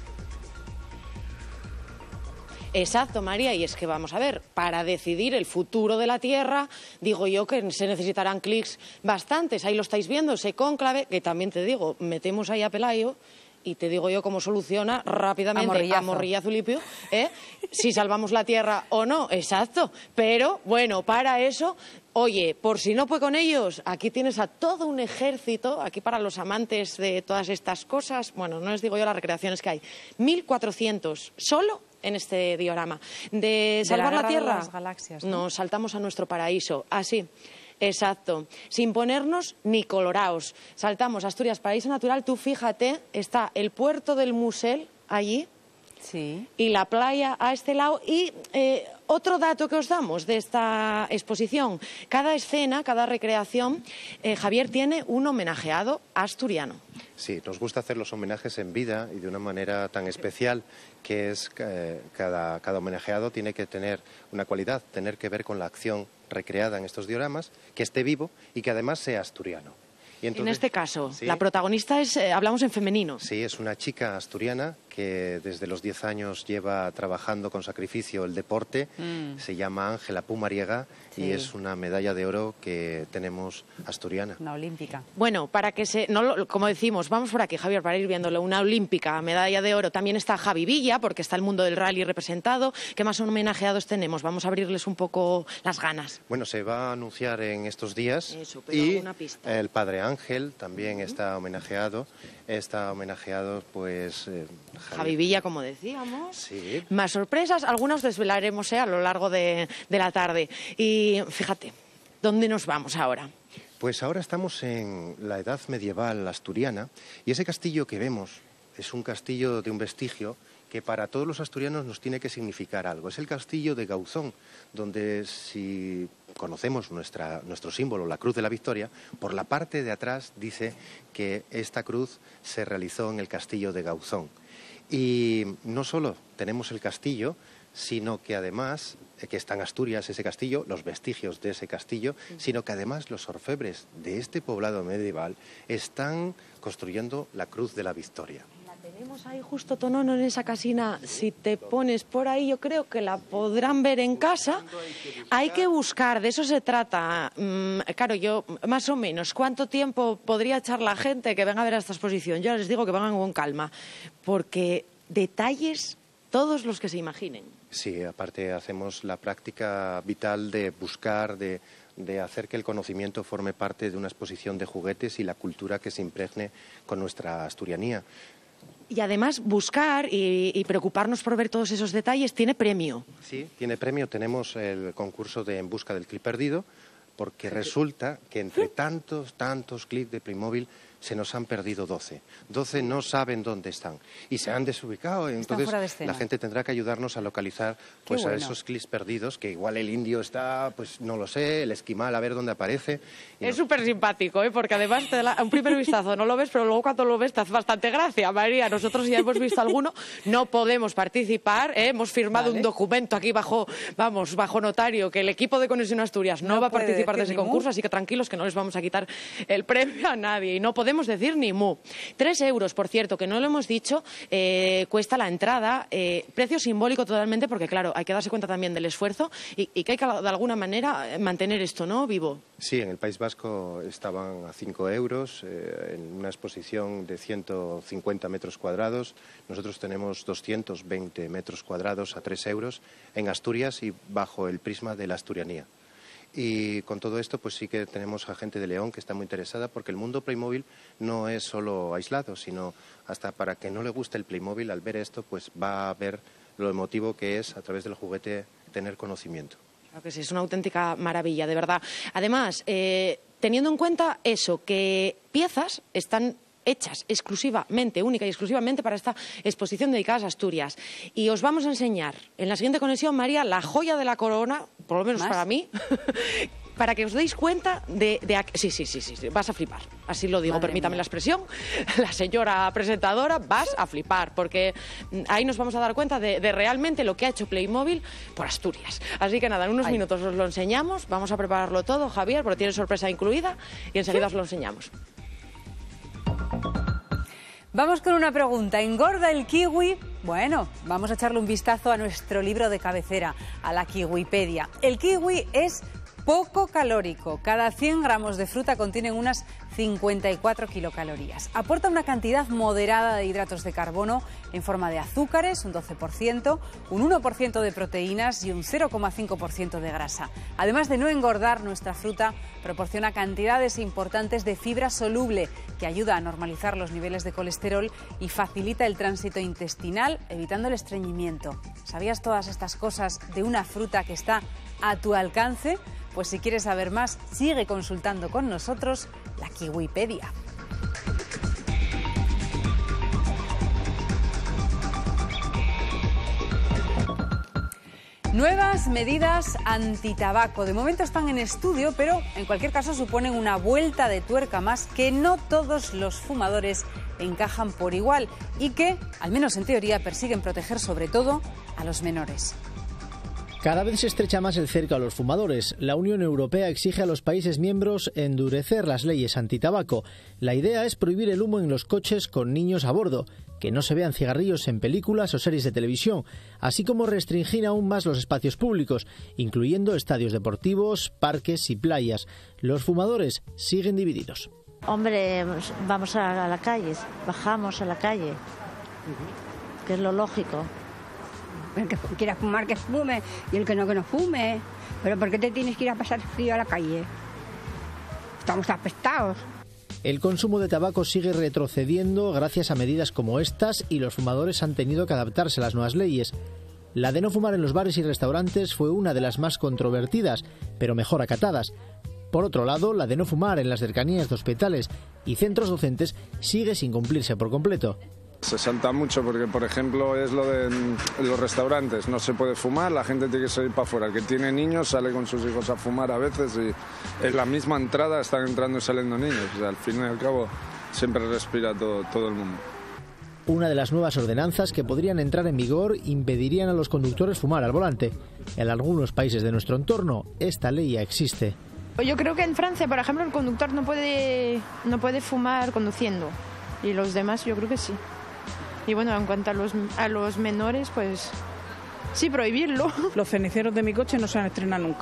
Exacto, María, y es que vamos a ver, para decidir el futuro de la Tierra, digo yo que se necesitarán clics bastantes, ahí lo estáis viendo, ese cónclave, que también te digo, metemos ahí a Pelayo y te digo yo cómo soluciona rápidamente a morrillazo limpio, si salvamos la Tierra o no, exacto, pero bueno, para eso... Oye, por si no fue con ellos, aquí tienes a todo un ejército, aquí para los amantes de todas estas cosas, bueno, no les digo yo las recreaciones que hay, 1.400 solo en este diorama. De salvar la Tierra, de las galaxias, ¿no? Nos saltamos a nuestro paraíso, así. Exacto, sin ponernos ni coloraos. Saltamos a Asturias, paraíso natural, tú fíjate, está el puerto del Musel allí, sí, y la playa a este lado. Y otro dato que os damos de esta exposición, cada escena, cada recreación, Javier, tiene un homenajeado asturiano. Sí, nos gusta hacer los homenajes en vida y de una manera tan especial, que es cada homenajeado tiene que tener una cualidad, tener que ver con la acción recreada en estos dioramas, que esté vivo y que además sea asturiano. Y entonces, en este caso, ¿sí? La protagonista es, hablamos en femenino. Sí, es una chica asturiana que desde los 10 años lleva trabajando con sacrificio el deporte. Se llama Ángela Pumariega, sí, y es una medalla de oro que tenemos asturiana. Una olímpica. Bueno, para que como decimos, vamos por aquí, Javier, para ir viéndolo, una olímpica, medalla de oro. También está Javi Villa, porque está el mundo del rally representado. ¿Qué más homenajeados tenemos? Vamos a abrirles un poco las ganas. Bueno, se va a anunciar en estos días. Eso, pero y alguna pista. El padre Ángel también está homenajeado. Está homenajeado, pues... Javi Villa, como decíamos. Sí. Más sorpresas, algunas desvelaremos a lo largo de la tarde. Y fíjate, ¿dónde nos vamos ahora? Pues ahora estamos en la edad medieval asturiana y ese castillo que vemos es un castillo de un vestigio que para todos los asturianos nos tiene que significar algo. Es el castillo de Gauzón, donde si conocemos nuestro símbolo, la Cruz de la Victoria, por la parte de atrás dice que esta cruz se realizó en el castillo de Gauzón. Y no solo tenemos el castillo, sino que además, que está en Asturias ese castillo, los vestigios de ese castillo, sino que además los orfebres de este poblado medieval están construyendo la Cruz de la Victoria. Tenemos ahí justo, Tonono, en esa casina. Si te pones por ahí, yo creo que la podrán ver en casa. Hay que buscar, de eso se trata. Claro, yo, más o menos, ¿cuánto tiempo podría echar la gente que venga a ver esta exposición? Yo les digo que vengan con calma, porque detalles todos los que se imaginen. Sí, aparte hacemos la práctica vital de buscar, de hacer que el conocimiento forme parte de una exposición de juguetes y la cultura que se impregne con nuestra asturianía. Y además buscar y preocuparnos por ver todos esos detalles tiene premio. Sí, tiene premio. Tenemos el concurso de En busca del clip perdido, porque resulta que entre tantos clips de Playmobil se nos han perdido 12. 12 no saben dónde están y se han desubicado. Entonces la gente tendrá que ayudarnos a localizar pues a esos clips perdidos, que igual el indio está, pues no lo sé, el esquimal, a ver dónde aparece. Es súper simpático, porque además te da un primer vistazo no lo ves, pero luego cuando lo ves te hace bastante gracia, María. Nosotros ya hemos visto alguno, no podemos participar, hemos firmado un documento aquí bajo notario, que el equipo de Conexión Asturias no va a participar de ese concurso, así que tranquilos que no les vamos a quitar el premio a nadie y no podemos decir ni mu. 3 euros, por cierto, que no lo hemos dicho, cuesta la entrada, precio simbólico totalmente, porque claro, hay que darse cuenta también del esfuerzo y que hay que de alguna manera mantener esto, ¿no, vivo? Sí, en el País Vasco estaban a 5 euros, en una exposición de 150 metros cuadrados. Nosotros tenemos 220 metros cuadrados a 3 euros en Asturias y bajo el prisma de la asturianía. Y con todo esto, pues sí que tenemos a gente de León que está muy interesada, porque el mundo Playmobil no es solo aislado, sino hasta para que no le guste el Playmobil, al ver esto, pues va a ver lo emotivo que es, a través del juguete, tener conocimiento. Claro que sí, es una auténtica maravilla, de verdad. Además, teniendo en cuenta eso, que piezas están hechas exclusivamente, única y exclusivamente para esta exposición dedicada a Asturias. Y os vamos a enseñar en la siguiente conexión, María, la joya de la corona, por lo menos para mí, para que os deis cuenta de... Sí, vas a flipar. Así lo digo, madre permítame mía. La expresión. La señora presentadora, vas a flipar, porque ahí nos vamos a dar cuenta de realmente lo que ha hecho Playmobil por Asturias. Así que nada, en unos minutos os lo enseñamos, vamos a prepararlo todo, Javier, porque tiene sorpresa incluida, y enseguida os lo enseñamos. Vamos con una pregunta. ¿Engorda el kiwi? Bueno, vamos a echarle un vistazo a nuestro libro de cabecera, a la Kiwipedia. El kiwi es poco calórico. Cada 100 gramos de fruta contienen unas 54 kilocalorías. Aporta una cantidad moderada de hidratos de carbono en forma de azúcares, un 12%, un 1% de proteínas y un 0,5% de grasa. Además de no engordar, nuestra fruta proporciona cantidades importantes de fibra soluble que ayuda a normalizar los niveles de colesterol y facilita el tránsito intestinal, evitando el estreñimiento. ¿Sabías todas estas cosas de una fruta que está a tu alcance? Pues si quieres saber más, sigue consultando con nosotros la Kiwipedia. Nuevas medidas antitabaco. De momento están en estudio, pero en cualquier caso suponen una vuelta de tuerca más que no todos los fumadores encajan por igual y que, al menos en teoría, persiguen proteger sobre todo a los menores. Cada vez se estrecha más el cerco a los fumadores. La Unión Europea exige a los países miembros endurecer las leyes antitabaco. La idea es prohibir el humo en los coches con niños a bordo, que no se vean cigarrillos en películas o series de televisión, así como restringir aún más los espacios públicos, incluyendo estadios deportivos, parques y playas. Los fumadores siguen divididos. Hombre, vamos a la calle, bajamos a la calle, que es lo lógico. El que quiera fumar, que fume, y el que no fume. Pero ¿por qué te tienes que ir a pasar frío a la calle? Estamos apestados. El consumo de tabaco sigue retrocediendo gracias a medidas como estas y los fumadores han tenido que adaptarse a las nuevas leyes. La de no fumar en los bares y restaurantes fue una de las más controvertidas, pero mejor acatadas. Por otro lado, la de no fumar en las cercanías de hospitales y centros docentes sigue sin cumplirse por completo. Se salta mucho porque, por ejemplo, es lo de los restaurantes. No se puede fumar, la gente tiene que salir para afuera. El que tiene niños sale con sus hijos a fumar a veces y en la misma entrada están entrando y saliendo niños. O sea, al fin y al cabo siempre respira todo el mundo. Una de las nuevas ordenanzas que podrían entrar en vigor impedirían a los conductores fumar al volante. En algunos países de nuestro entorno, esta ley ya existe. Yo creo que en Francia, por ejemplo, el conductor no puede fumar conduciendo. Y los demás yo creo que sí. Y bueno, en cuanto a los menores, pues sí, prohibirlo. Los ceniceros de mi coche no se han estrenado nunca.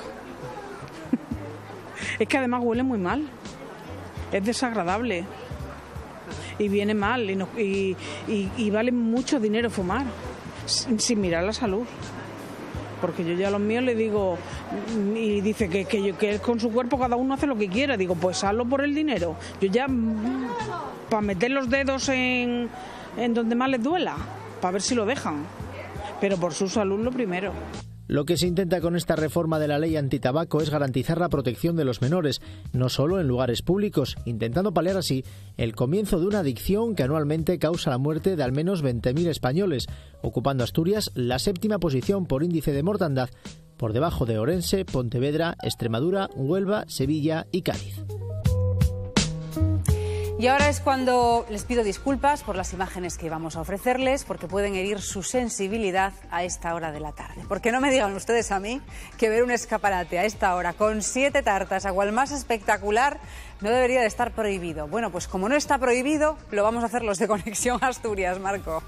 Es que además huele muy mal. Es desagradable. Y viene mal. Y vale mucho dinero fumar. Sin mirar la salud. Porque yo ya a los míos le digo, y dice que con su cuerpo cada uno hace lo que quiera. Digo, pues hazlo por el dinero. Yo ya, para meter los dedos en donde más les duela, para ver si lo dejan. Pero por su salud lo primero. Lo que se intenta con esta reforma de la ley antitabaco es garantizar la protección de los menores, no solo en lugares públicos, intentando paliar así el comienzo de una adicción que anualmente causa la muerte de al menos 20.000 españoles, ocupando Asturias la 7ª posición por índice de mortandad, por debajo de Orense, Pontevedra, Extremadura, Huelva, Sevilla y Cádiz. Y ahora es cuando les pido disculpas por las imágenes que vamos a ofrecerles, porque pueden herir su sensibilidad a esta hora de la tarde. Porque no me digan ustedes a mí que ver un escaparate a esta hora con 7 tartas a cual más espectacular no debería de estar prohibido. Bueno, pues como no está prohibido, lo vamos a hacer los de Conexión Asturias, Marco.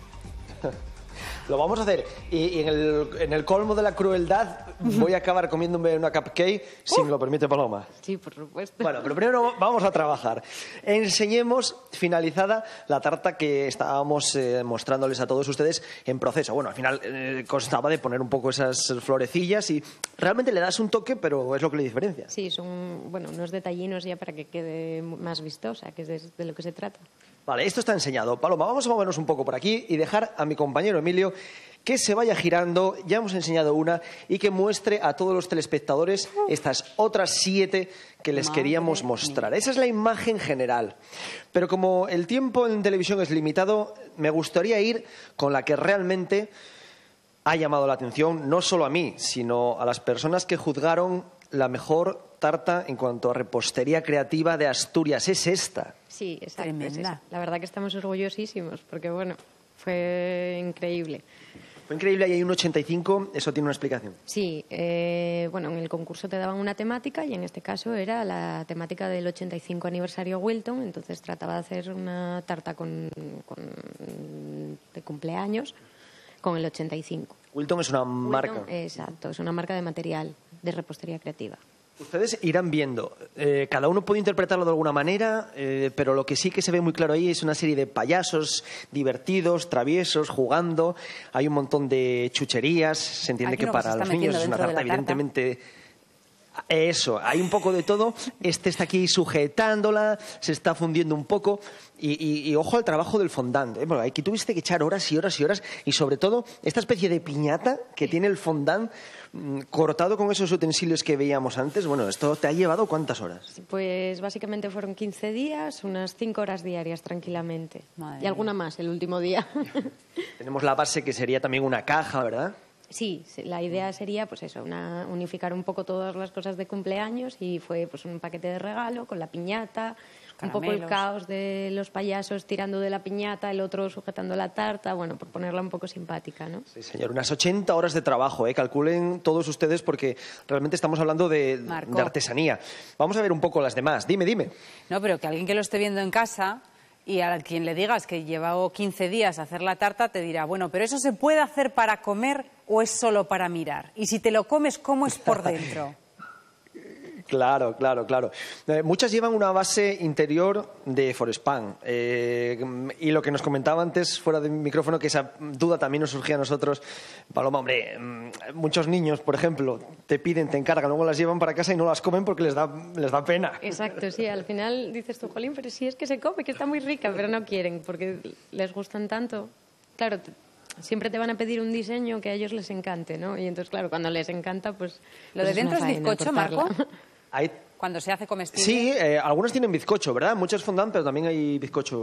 Lo vamos a hacer. Y en el colmo de la crueldad voy a acabar comiéndome una cupcake, si me lo permite Paloma. Sí, por supuesto. Bueno, pero primero vamos a trabajar. Enseñemos finalizada la tarta que estábamos mostrándoles a todos ustedes en proceso. Bueno, al final constaba de poner un poco esas florecillas y realmente le das un toque, pero es lo que le diferencia. Sí, son unos detallinos ya para que quede más vistosa, que es de lo que se trata. Vale, esto está enseñado. Paloma, vamos a movernos un poco por aquí y dejar a mi compañero Emilio que se vaya girando. Ya hemos enseñado una y que muestre a todos los telespectadores estas otras 7 que les queríamos mostrar. Esa es la imagen general. Pero como el tiempo en televisión es limitado, me gustaría ir con la que realmente ha llamado la atención, no solo a mí, sino a las personas que juzgaron la mejor tarta en cuanto a repostería creativa de Asturias. Es esta. Sí, exacto. Tremenda. La verdad que estamos orgullosísimos porque, bueno, fue increíble. Fue increíble y hay un 85, eso tiene una explicación. Sí, bueno, en el concurso te daban una temática y en este caso era la temática del 85 aniversario Wilton, entonces trataba de hacer una tarta de cumpleaños con el 85. Wilton es una marca. Exacto, es una marca de material de repostería creativa. Ustedes irán viendo, cada uno puede interpretarlo de alguna manera, pero lo que sí que se ve muy claro ahí es una serie de payasos divertidos, traviesos, jugando, hay un montón de chucherías, se entiende que para los niños es una tarta evidentemente... Eso, hay un poco de todo. Este está aquí sujetándola, se está fundiendo un poco y ojo al trabajo del fondant. Bueno, aquí tuviste que echar horas y horas y horas y sobre todo esta especie de piñata que tiene el fondant cortado con esos utensilios que veíamos antes. Bueno, ¿esto te ha llevado cuántas horas? Pues básicamente fueron 15 días, unas 5 horas diarias tranquilamente. Y alguna más el último día. Tenemos la base que sería también una caja, ¿verdad? Sí, la idea sería pues eso, unificar un poco todas las cosas de cumpleaños y fue pues un paquete de regalo con la piñata, un poco el caos de los payasos tirando de la piñata, el otro sujetando la tarta, bueno, por ponerla un poco simpática, ¿no? Sí, señor, unas 80 horas de trabajo, calculen todos ustedes porque realmente estamos hablando de artesanía. Vamos a ver un poco las demás, dime. No, pero que alguien que lo esté viendo en casa... Y a quien le digas que lleva 15 días a hacer la tarta te dirá, bueno, pero ¿eso se puede hacer para comer o es solo para mirar? Y si te lo comes, ¿cómo es por dentro? Claro. Muchas llevan una base interior de Forespan. Y lo que nos comentaba antes, fuera del micrófono, que esa duda también nos surgía a nosotros. Paloma, hombre, muchos niños, por ejemplo, te piden, te encargan, luego las llevan para casa y no las comen porque les da pena. Exacto, sí. Al final dices tú, jolín, pero sí es que se come, que está muy rica, pero no quieren porque les gustan tanto. Claro, siempre te van a pedir un diseño que a ellos les encante, ¿no? Y entonces, claro, cuando les encanta, pues... ¿Lo de dentro es bizcocho, Marco? Hay... Cuando se hace comestible. Sí, algunos tienen bizcocho, ¿verdad? Muchos fondant, pero también hay bizcocho.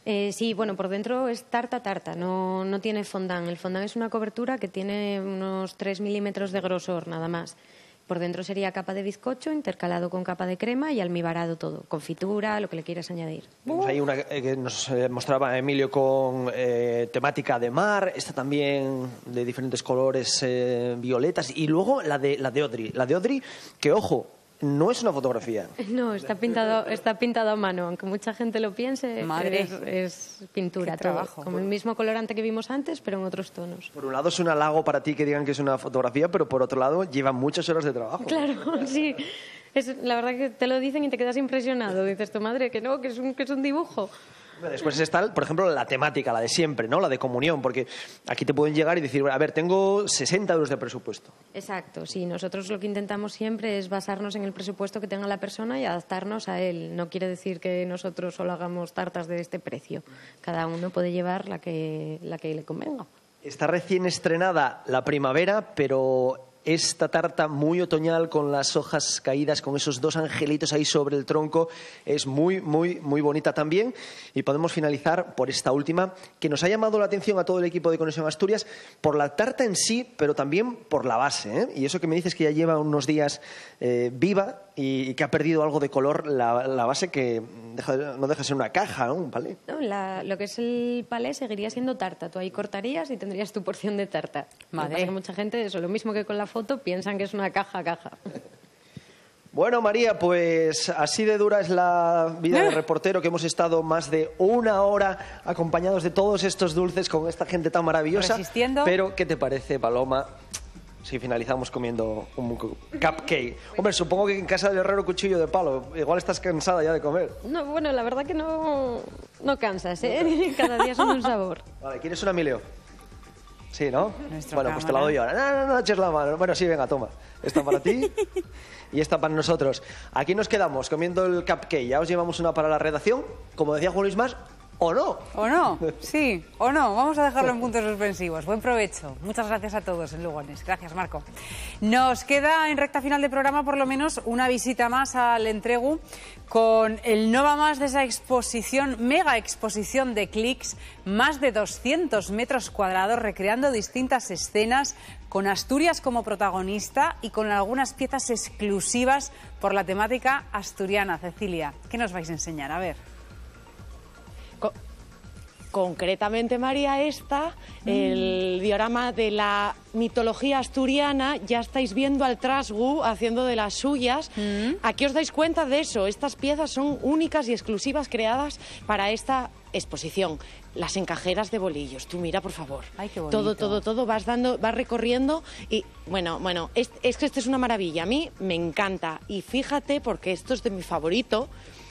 Sí, bueno, por dentro es tarta, no tiene fondant. El fondant es una cobertura que tiene unos 3 milímetros de grosor, nada más. Por dentro sería capa de bizcocho intercalado con capa de crema y almibarado todo, confitura, lo que le quieras añadir. Vemos ahí una que nos mostraba Emilio con temática de mar, esta también de diferentes colores violetas, y luego la de Odri, que ojo, no es una fotografía. No, está pintado a mano, aunque mucha gente lo piense, es pintura, todo, trabajo, como el mismo colorante que vimos antes, pero en otros tonos. Por un lado es un halago para ti que digan que es una fotografía, pero por otro lado lleva muchas horas de trabajo. Claro, sí. La verdad que te lo dicen y te quedas impresionado. Dices, tu madre, que no, que es un dibujo. Después está, por ejemplo, la temática, la de siempre, ¿no? La de comunión, porque aquí te pueden llegar y decir, a ver, tengo 60 euros de presupuesto. Exacto, sí. Nosotros lo que intentamos siempre es basarnos en el presupuesto que tenga la persona y adaptarnos a él. No quiere decir que nosotros solo hagamos tartas de este precio. Cada uno puede llevar la que le convenga. Está recién estrenada la primavera, pero esta tarta muy otoñal con las hojas caídas, con esos dos angelitos ahí sobre el tronco, es muy, muy, muy bonita también. Y podemos finalizar por esta última, que nos ha llamado la atención a todo el equipo de Conexión Asturias por la tarta en sí, pero también por la base, ¿eh? Y eso que me dices que ya lleva unos días viva y que ha perdido algo de color la base, que no deja de ser una caja, ¿no? Un palé. No, lo que es el palé seguiría siendo tarta. Tú ahí cortarías y tendrías tu porción de tarta. Madre. Que mucha gente, eso, lo mismo que con la foto, piensan que es una caja. Bueno, María, pues así de dura es la vida de reportero, que hemos estado más de una hora acompañados de todos estos dulces con esta gente tan maravillosa. Resistiendo. Pero, ¿qué te parece, Paloma, si finalizamos comiendo un cupcake? Hombre, supongo que en casa del herrero cuchillo de palo. Igual estás cansada ya de comer. No, bueno, la verdad que no cansas, ¿eh? Cada día son un sabor. Vale, ¿quieres un Emilio? Sí, ¿no? Nuestro bueno, pues te la doy ahora. No, eches la mano. Bueno, sí, venga, toma. Esta para ti y esta para nosotros. Aquí nos quedamos comiendo el cupcake. Ya os llevamos una para la redacción. Como decía Juan Luis Mas, ¿o no? ¿O no? Sí, o no. Vamos a dejarlo en puntos suspensivos. Buen provecho. Muchas gracias a todos en Lugones. Gracias, Marco. Nos queda en recta final de programa por lo menos una visita más al Entregu con el no va más de esa exposición, mega exposición de Clicks, más de 200 metros cuadrados, recreando distintas escenas con Asturias como protagonista y con algunas piezas exclusivas por la temática asturiana. Cecilia, ¿qué nos vais a enseñar? A ver. Concretamente, María, el diorama de la mitología asturiana, ya estáis viendo al Trasgu haciendo de las suyas. Aquí os dais cuenta de eso. Estas piezas son únicas y exclusivas creadas para esta exposición. Las encajeras de bolillos. Tú mira, por favor. Ay, qué bonito. Todo. Vas recorriendo y, bueno, es que esto es una maravilla. A mí me encanta. Y fíjate, porque esto es de mi favorito,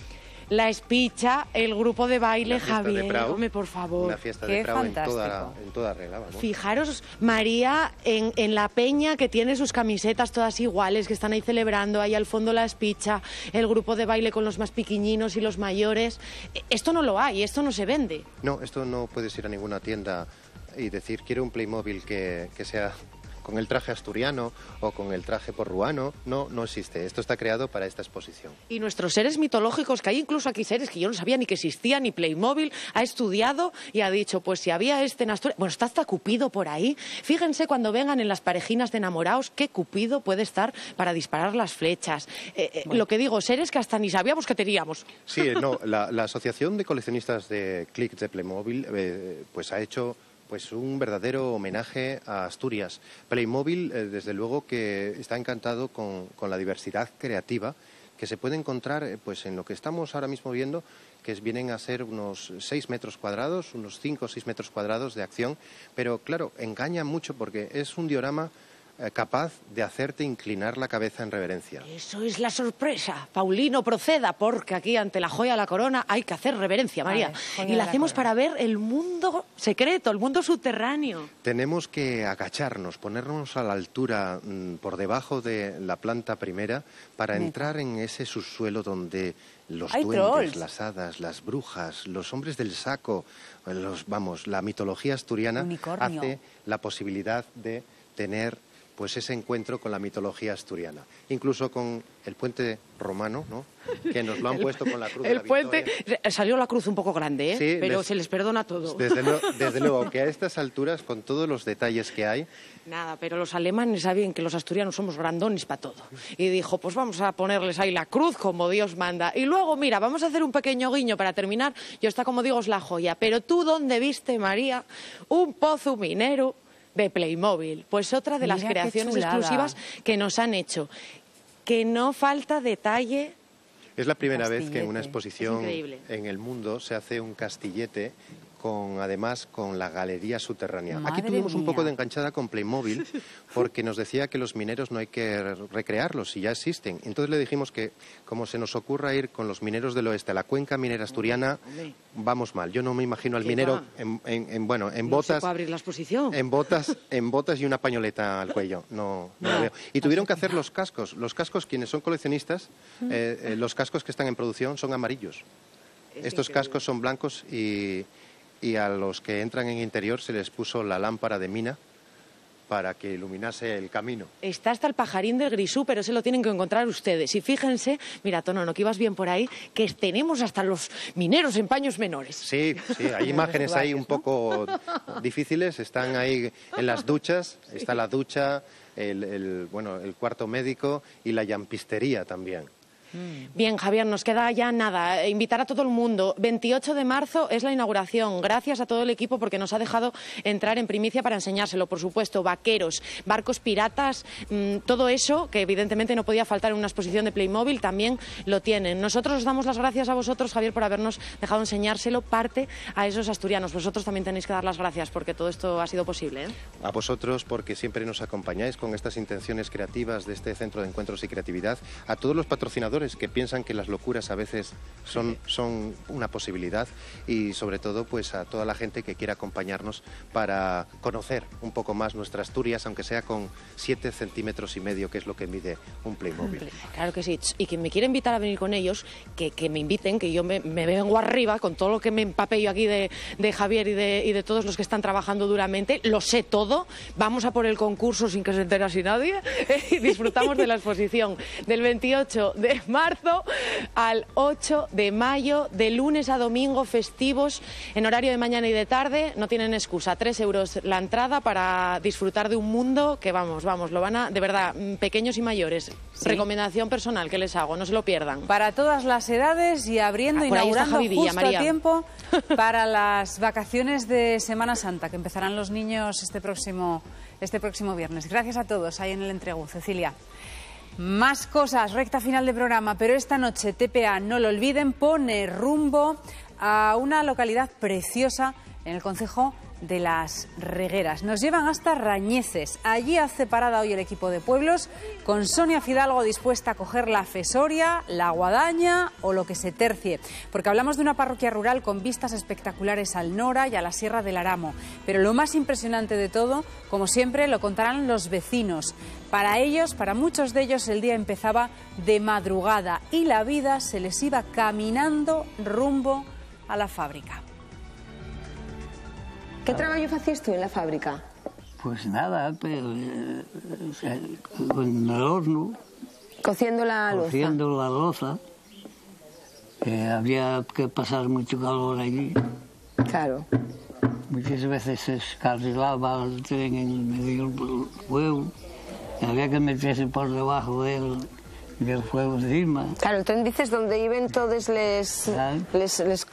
la espicha, el grupo de baile, Javier, por favor. Una fiesta de Prado en toda regla, vamos. Fijaros, María, en la peña, que tiene sus camisetas todas iguales, que están ahí celebrando, ahí al fondo la espicha, el grupo de baile con los más piquiñinos y los mayores. Esto no lo hay, esto no se vende. No, esto no puedes ir a ninguna tienda y decir, quiero un Playmobil que sea con el traje asturiano o con el traje porruano. No existe. Esto está creado para esta exposición. Y nuestros seres mitológicos, que hay incluso aquí seres que yo no sabía ni que existían, ni Playmobil, ha estudiado y ha dicho, pues si había en Asturias... Bueno, está hasta Cupido por ahí. Fíjense cuando vengan en las parejinas de enamorados, qué Cupido puede estar para disparar las flechas. Lo que digo, seres que hasta ni sabíamos que teníamos. Sí, no, la Asociación de Coleccionistas de Clicks de Playmobil pues ha hecho un verdadero homenaje a Asturias. Playmobil, desde luego, que está encantado con la diversidad creativa que se puede encontrar en lo que estamos ahora mismo viendo, que vienen a ser unos 6 metros cuadrados, unos 5 o 6 metros cuadrados de acción, pero claro, engaña mucho porque es un diorama capaz de hacerte inclinar la cabeza en reverencia. Eso es la sorpresa. Paulino, proceda, porque aquí ante la joya de la corona hay que hacer reverencia, María. Y la hacemos para ver el mundo secreto, el mundo subterráneo. Tenemos que agacharnos, ponernos a la altura, por debajo de la planta primera, para entrar en ese subsuelo donde los duendes, trolls, las hadas, las brujas, los hombres del saco, la mitología asturiana hace la posibilidad de tener pues ese encuentro con la mitología asturiana. Incluso con el puente romano, ¿no? Que nos lo han puesto con la cruz de la puente, Victoria. salió la cruz un poco grande, ¿eh? Sí, pero se les perdona todo. Desde luego, que a estas alturas, con todos los detalles que hay... Nada, pero los alemanes saben que los asturianos somos grandones para todo. Y dijo, pues vamos a ponerles ahí la cruz como Dios manda. Y luego, mira, vamos a hacer un pequeño guiño para terminar. Yo está, como digo, es la joya. Pero tú, ¿dónde viste, María, un pozo minero de Playmobil? Pues otra de las creaciones exclusivas que nos han hecho. Que no falta detalle. Es la primera vez que en una exposición increíble. En el mundo se hace un castillete además con la galería subterránea. Madre Aquí tuvimos un mía. poco de enganchada con Playmobil porque nos decía que los mineros no hay que recrearlos, si ya existen. Entonces le dijimos que como se nos ocurra ir con los mineros del oeste a la cuenca minera asturiana, vamos mal. Yo no me imagino al minero en botas. No se puede abrir la exposición. En botas y una pañoleta al cuello. No lo veo. Y tuvieron que hacer los cascos. Los cascos, quienes son coleccionistas, los cascos que están en producción son amarillos. Estos cascos son blancos y a los que entran en interior se les puso la lámpara de mina para que iluminase el camino. Está hasta el pajarín del grisú, pero se lo tienen que encontrar ustedes. Y fíjense, mira, Tonono, que ibas bien por ahí, que tenemos hasta los mineros en paños menores. Sí, hay imágenes ahí un poco difíciles, están ahí en las duchas, está la ducha, el cuarto médico y la llampistería también. Bien, Javier, nos queda ya nada. Invitar a todo el mundo. 28 de marzo es la inauguración. Gracias a todo el equipo porque nos ha dejado entrar en primicia para enseñárselo. Por supuesto, vaqueros, barcos piratas, todo eso que evidentemente no podía faltar en una exposición de Playmobil, también lo tienen. Nosotros os damos las gracias a vosotros, Javier, por habernos dejado enseñárselo parte a esos asturianos. Vosotros también tenéis que dar las gracias porque todo esto ha sido posible, ¿eh? A vosotros porque siempre nos acompañáis con estas intenciones creativas de este Centro de Encuentros y Creatividad. A todos los patrocinadores que piensan que las locuras a veces son una posibilidad y sobre todo pues a toda la gente que quiera acompañarnos para conocer un poco más nuestra Asturias, aunque sea con 7,5 centímetros, que es lo que mide un Playmobil. Claro que sí, y quien me quiere invitar a venir con ellos, que me inviten, que yo me vengo arriba con todo lo que me empapé yo aquí de Javier y de todos los que están trabajando duramente, lo sé todo, vamos a por el concurso sin que se entere así nadie y disfrutamos de la exposición del 28 de marzo al 8 de mayo, de lunes a domingo, festivos, en horario de mañana y de tarde, no tienen excusa, 3 euros la entrada para disfrutar de un mundo que vamos, lo van a, de verdad, pequeños y mayores, recomendación personal que les hago, no se lo pierdan. Para todas las edades y abriendo, inaugurando justo a tiempo para las vacaciones de Semana Santa, que empezarán los niños este próximo viernes. Gracias a todos ahí en el Entregu. Cecilia. Más cosas, recta final de programa, pero esta noche TPA, no lo olviden, pone rumbo a una localidad preciosa en el concejo de Las Regueras. Nos llevan hasta Rañeces. Allí hace parada hoy el equipo de pueblos con Sonia Fidalgo dispuesta a coger la fesoria, la guadaña o lo que se tercie. Porque hablamos de una parroquia rural con vistas espectaculares al Nora y a la Sierra del Aramo. Pero lo más impresionante de todo, como siempre, lo contarán los vecinos. Para ellos, para muchos de ellos, el día empezaba de madrugada y la vida se les iba caminando rumbo a la fábrica. ¿Qué trabajo hacías tú en la fábrica? Pues nada, pero en el horno. Cociendo la loza. Cociendo la loza. Había que pasar mucho calor allí. Claro. Muchas veces se escarrilaba el tren en medio del fuego. Había que meterse por debajo del fuego encima. Claro, entonces dices donde iban todos los platos,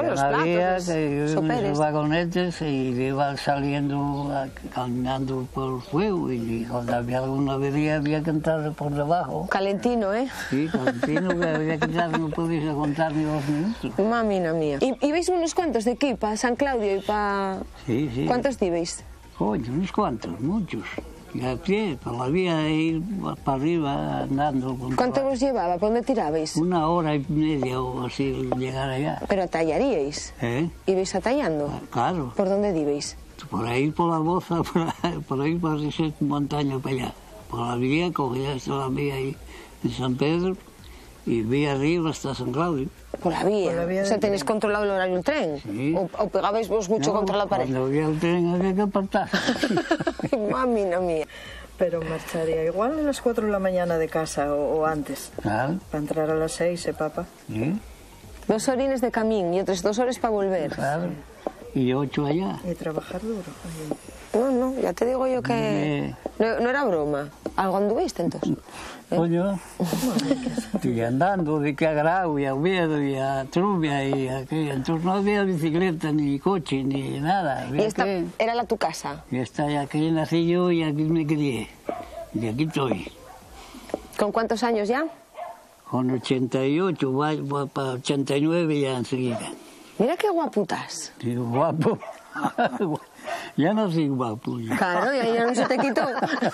los vagonetes y iban saliendo, caminando por el fuego y cuando había alguna avería había que entrar por debajo. Calentino, ¿eh? Sí, calentino, que había que entrar, no podías aguantar ni 2 minutos. Mamina mía. ¿Y veis unos cuantos de aquí, para San Claudio y para...? Sí, sí. ¿Cuántos ibais? Coño, unos cuantos, muchos. Y a pie, por la vía de ir para arriba andando. ¿Cuánto vos llevaba? ¿Por dónde tirabais? 1 hora y media o así llegar allá. ¿Pero tallaríais? ¿Ibais atallando? Claro. ¿Por dónde ibais? Por ahí, por la Boza, por ahí por esa montaña para allá. Por la vía, cogía la vía ahí en San Pedro y vía arriba hasta San Claudio. Por la vía. O sea, ¿tenéis controlado el horario del tren? Sí. ¿O pegabais vos mucho contra la pared? Cuando había el tren había que apartar. Mamina mía. pero marcharía igual a las 4 de la mañana de casa o antes. Claro. Para entrar a las 6, papá. ¿Sí? 2 horines de camín y otras 2 horas para volver. Claro. Y 8 allá. Y trabajar duro. No, ya te digo yo que no era broma. ¿Algo anduviste entonces? Coño, estoy andando de que a Grau y a Oviedo y a Trubia y a aquello. Entonces no había bicicleta, ni coche, ni nada. ¿Y esta era tu casa? Y aquí nací yo y aquí me crié. Y aquí estoy. ¿Con cuántos años ya? Con 88, voy para 89 ya enseguida. Mira qué guaputas. Digo, guapo. Ya no soy guapo. Claro, ya no se te quitó.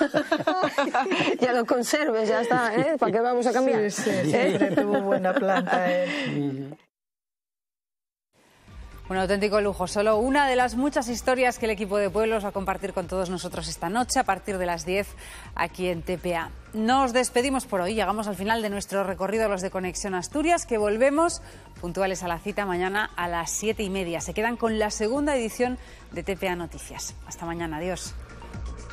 Ya lo conserves, ya está, ¿eh? ¿Para qué vamos a cambiar? Sí, siempre tuvo buena planta. Un auténtico lujo. Solo una de las muchas historias que el equipo de Pueblos va a compartir con todos nosotros esta noche a partir de las 10 aquí en TPA. Nos despedimos por hoy. Llegamos al final de nuestro recorrido a los de Conexión Asturias, que volvemos puntuales a la cita mañana a las 7:30. Se quedan con la segunda edición de TPA Noticias. Hasta mañana. Adiós.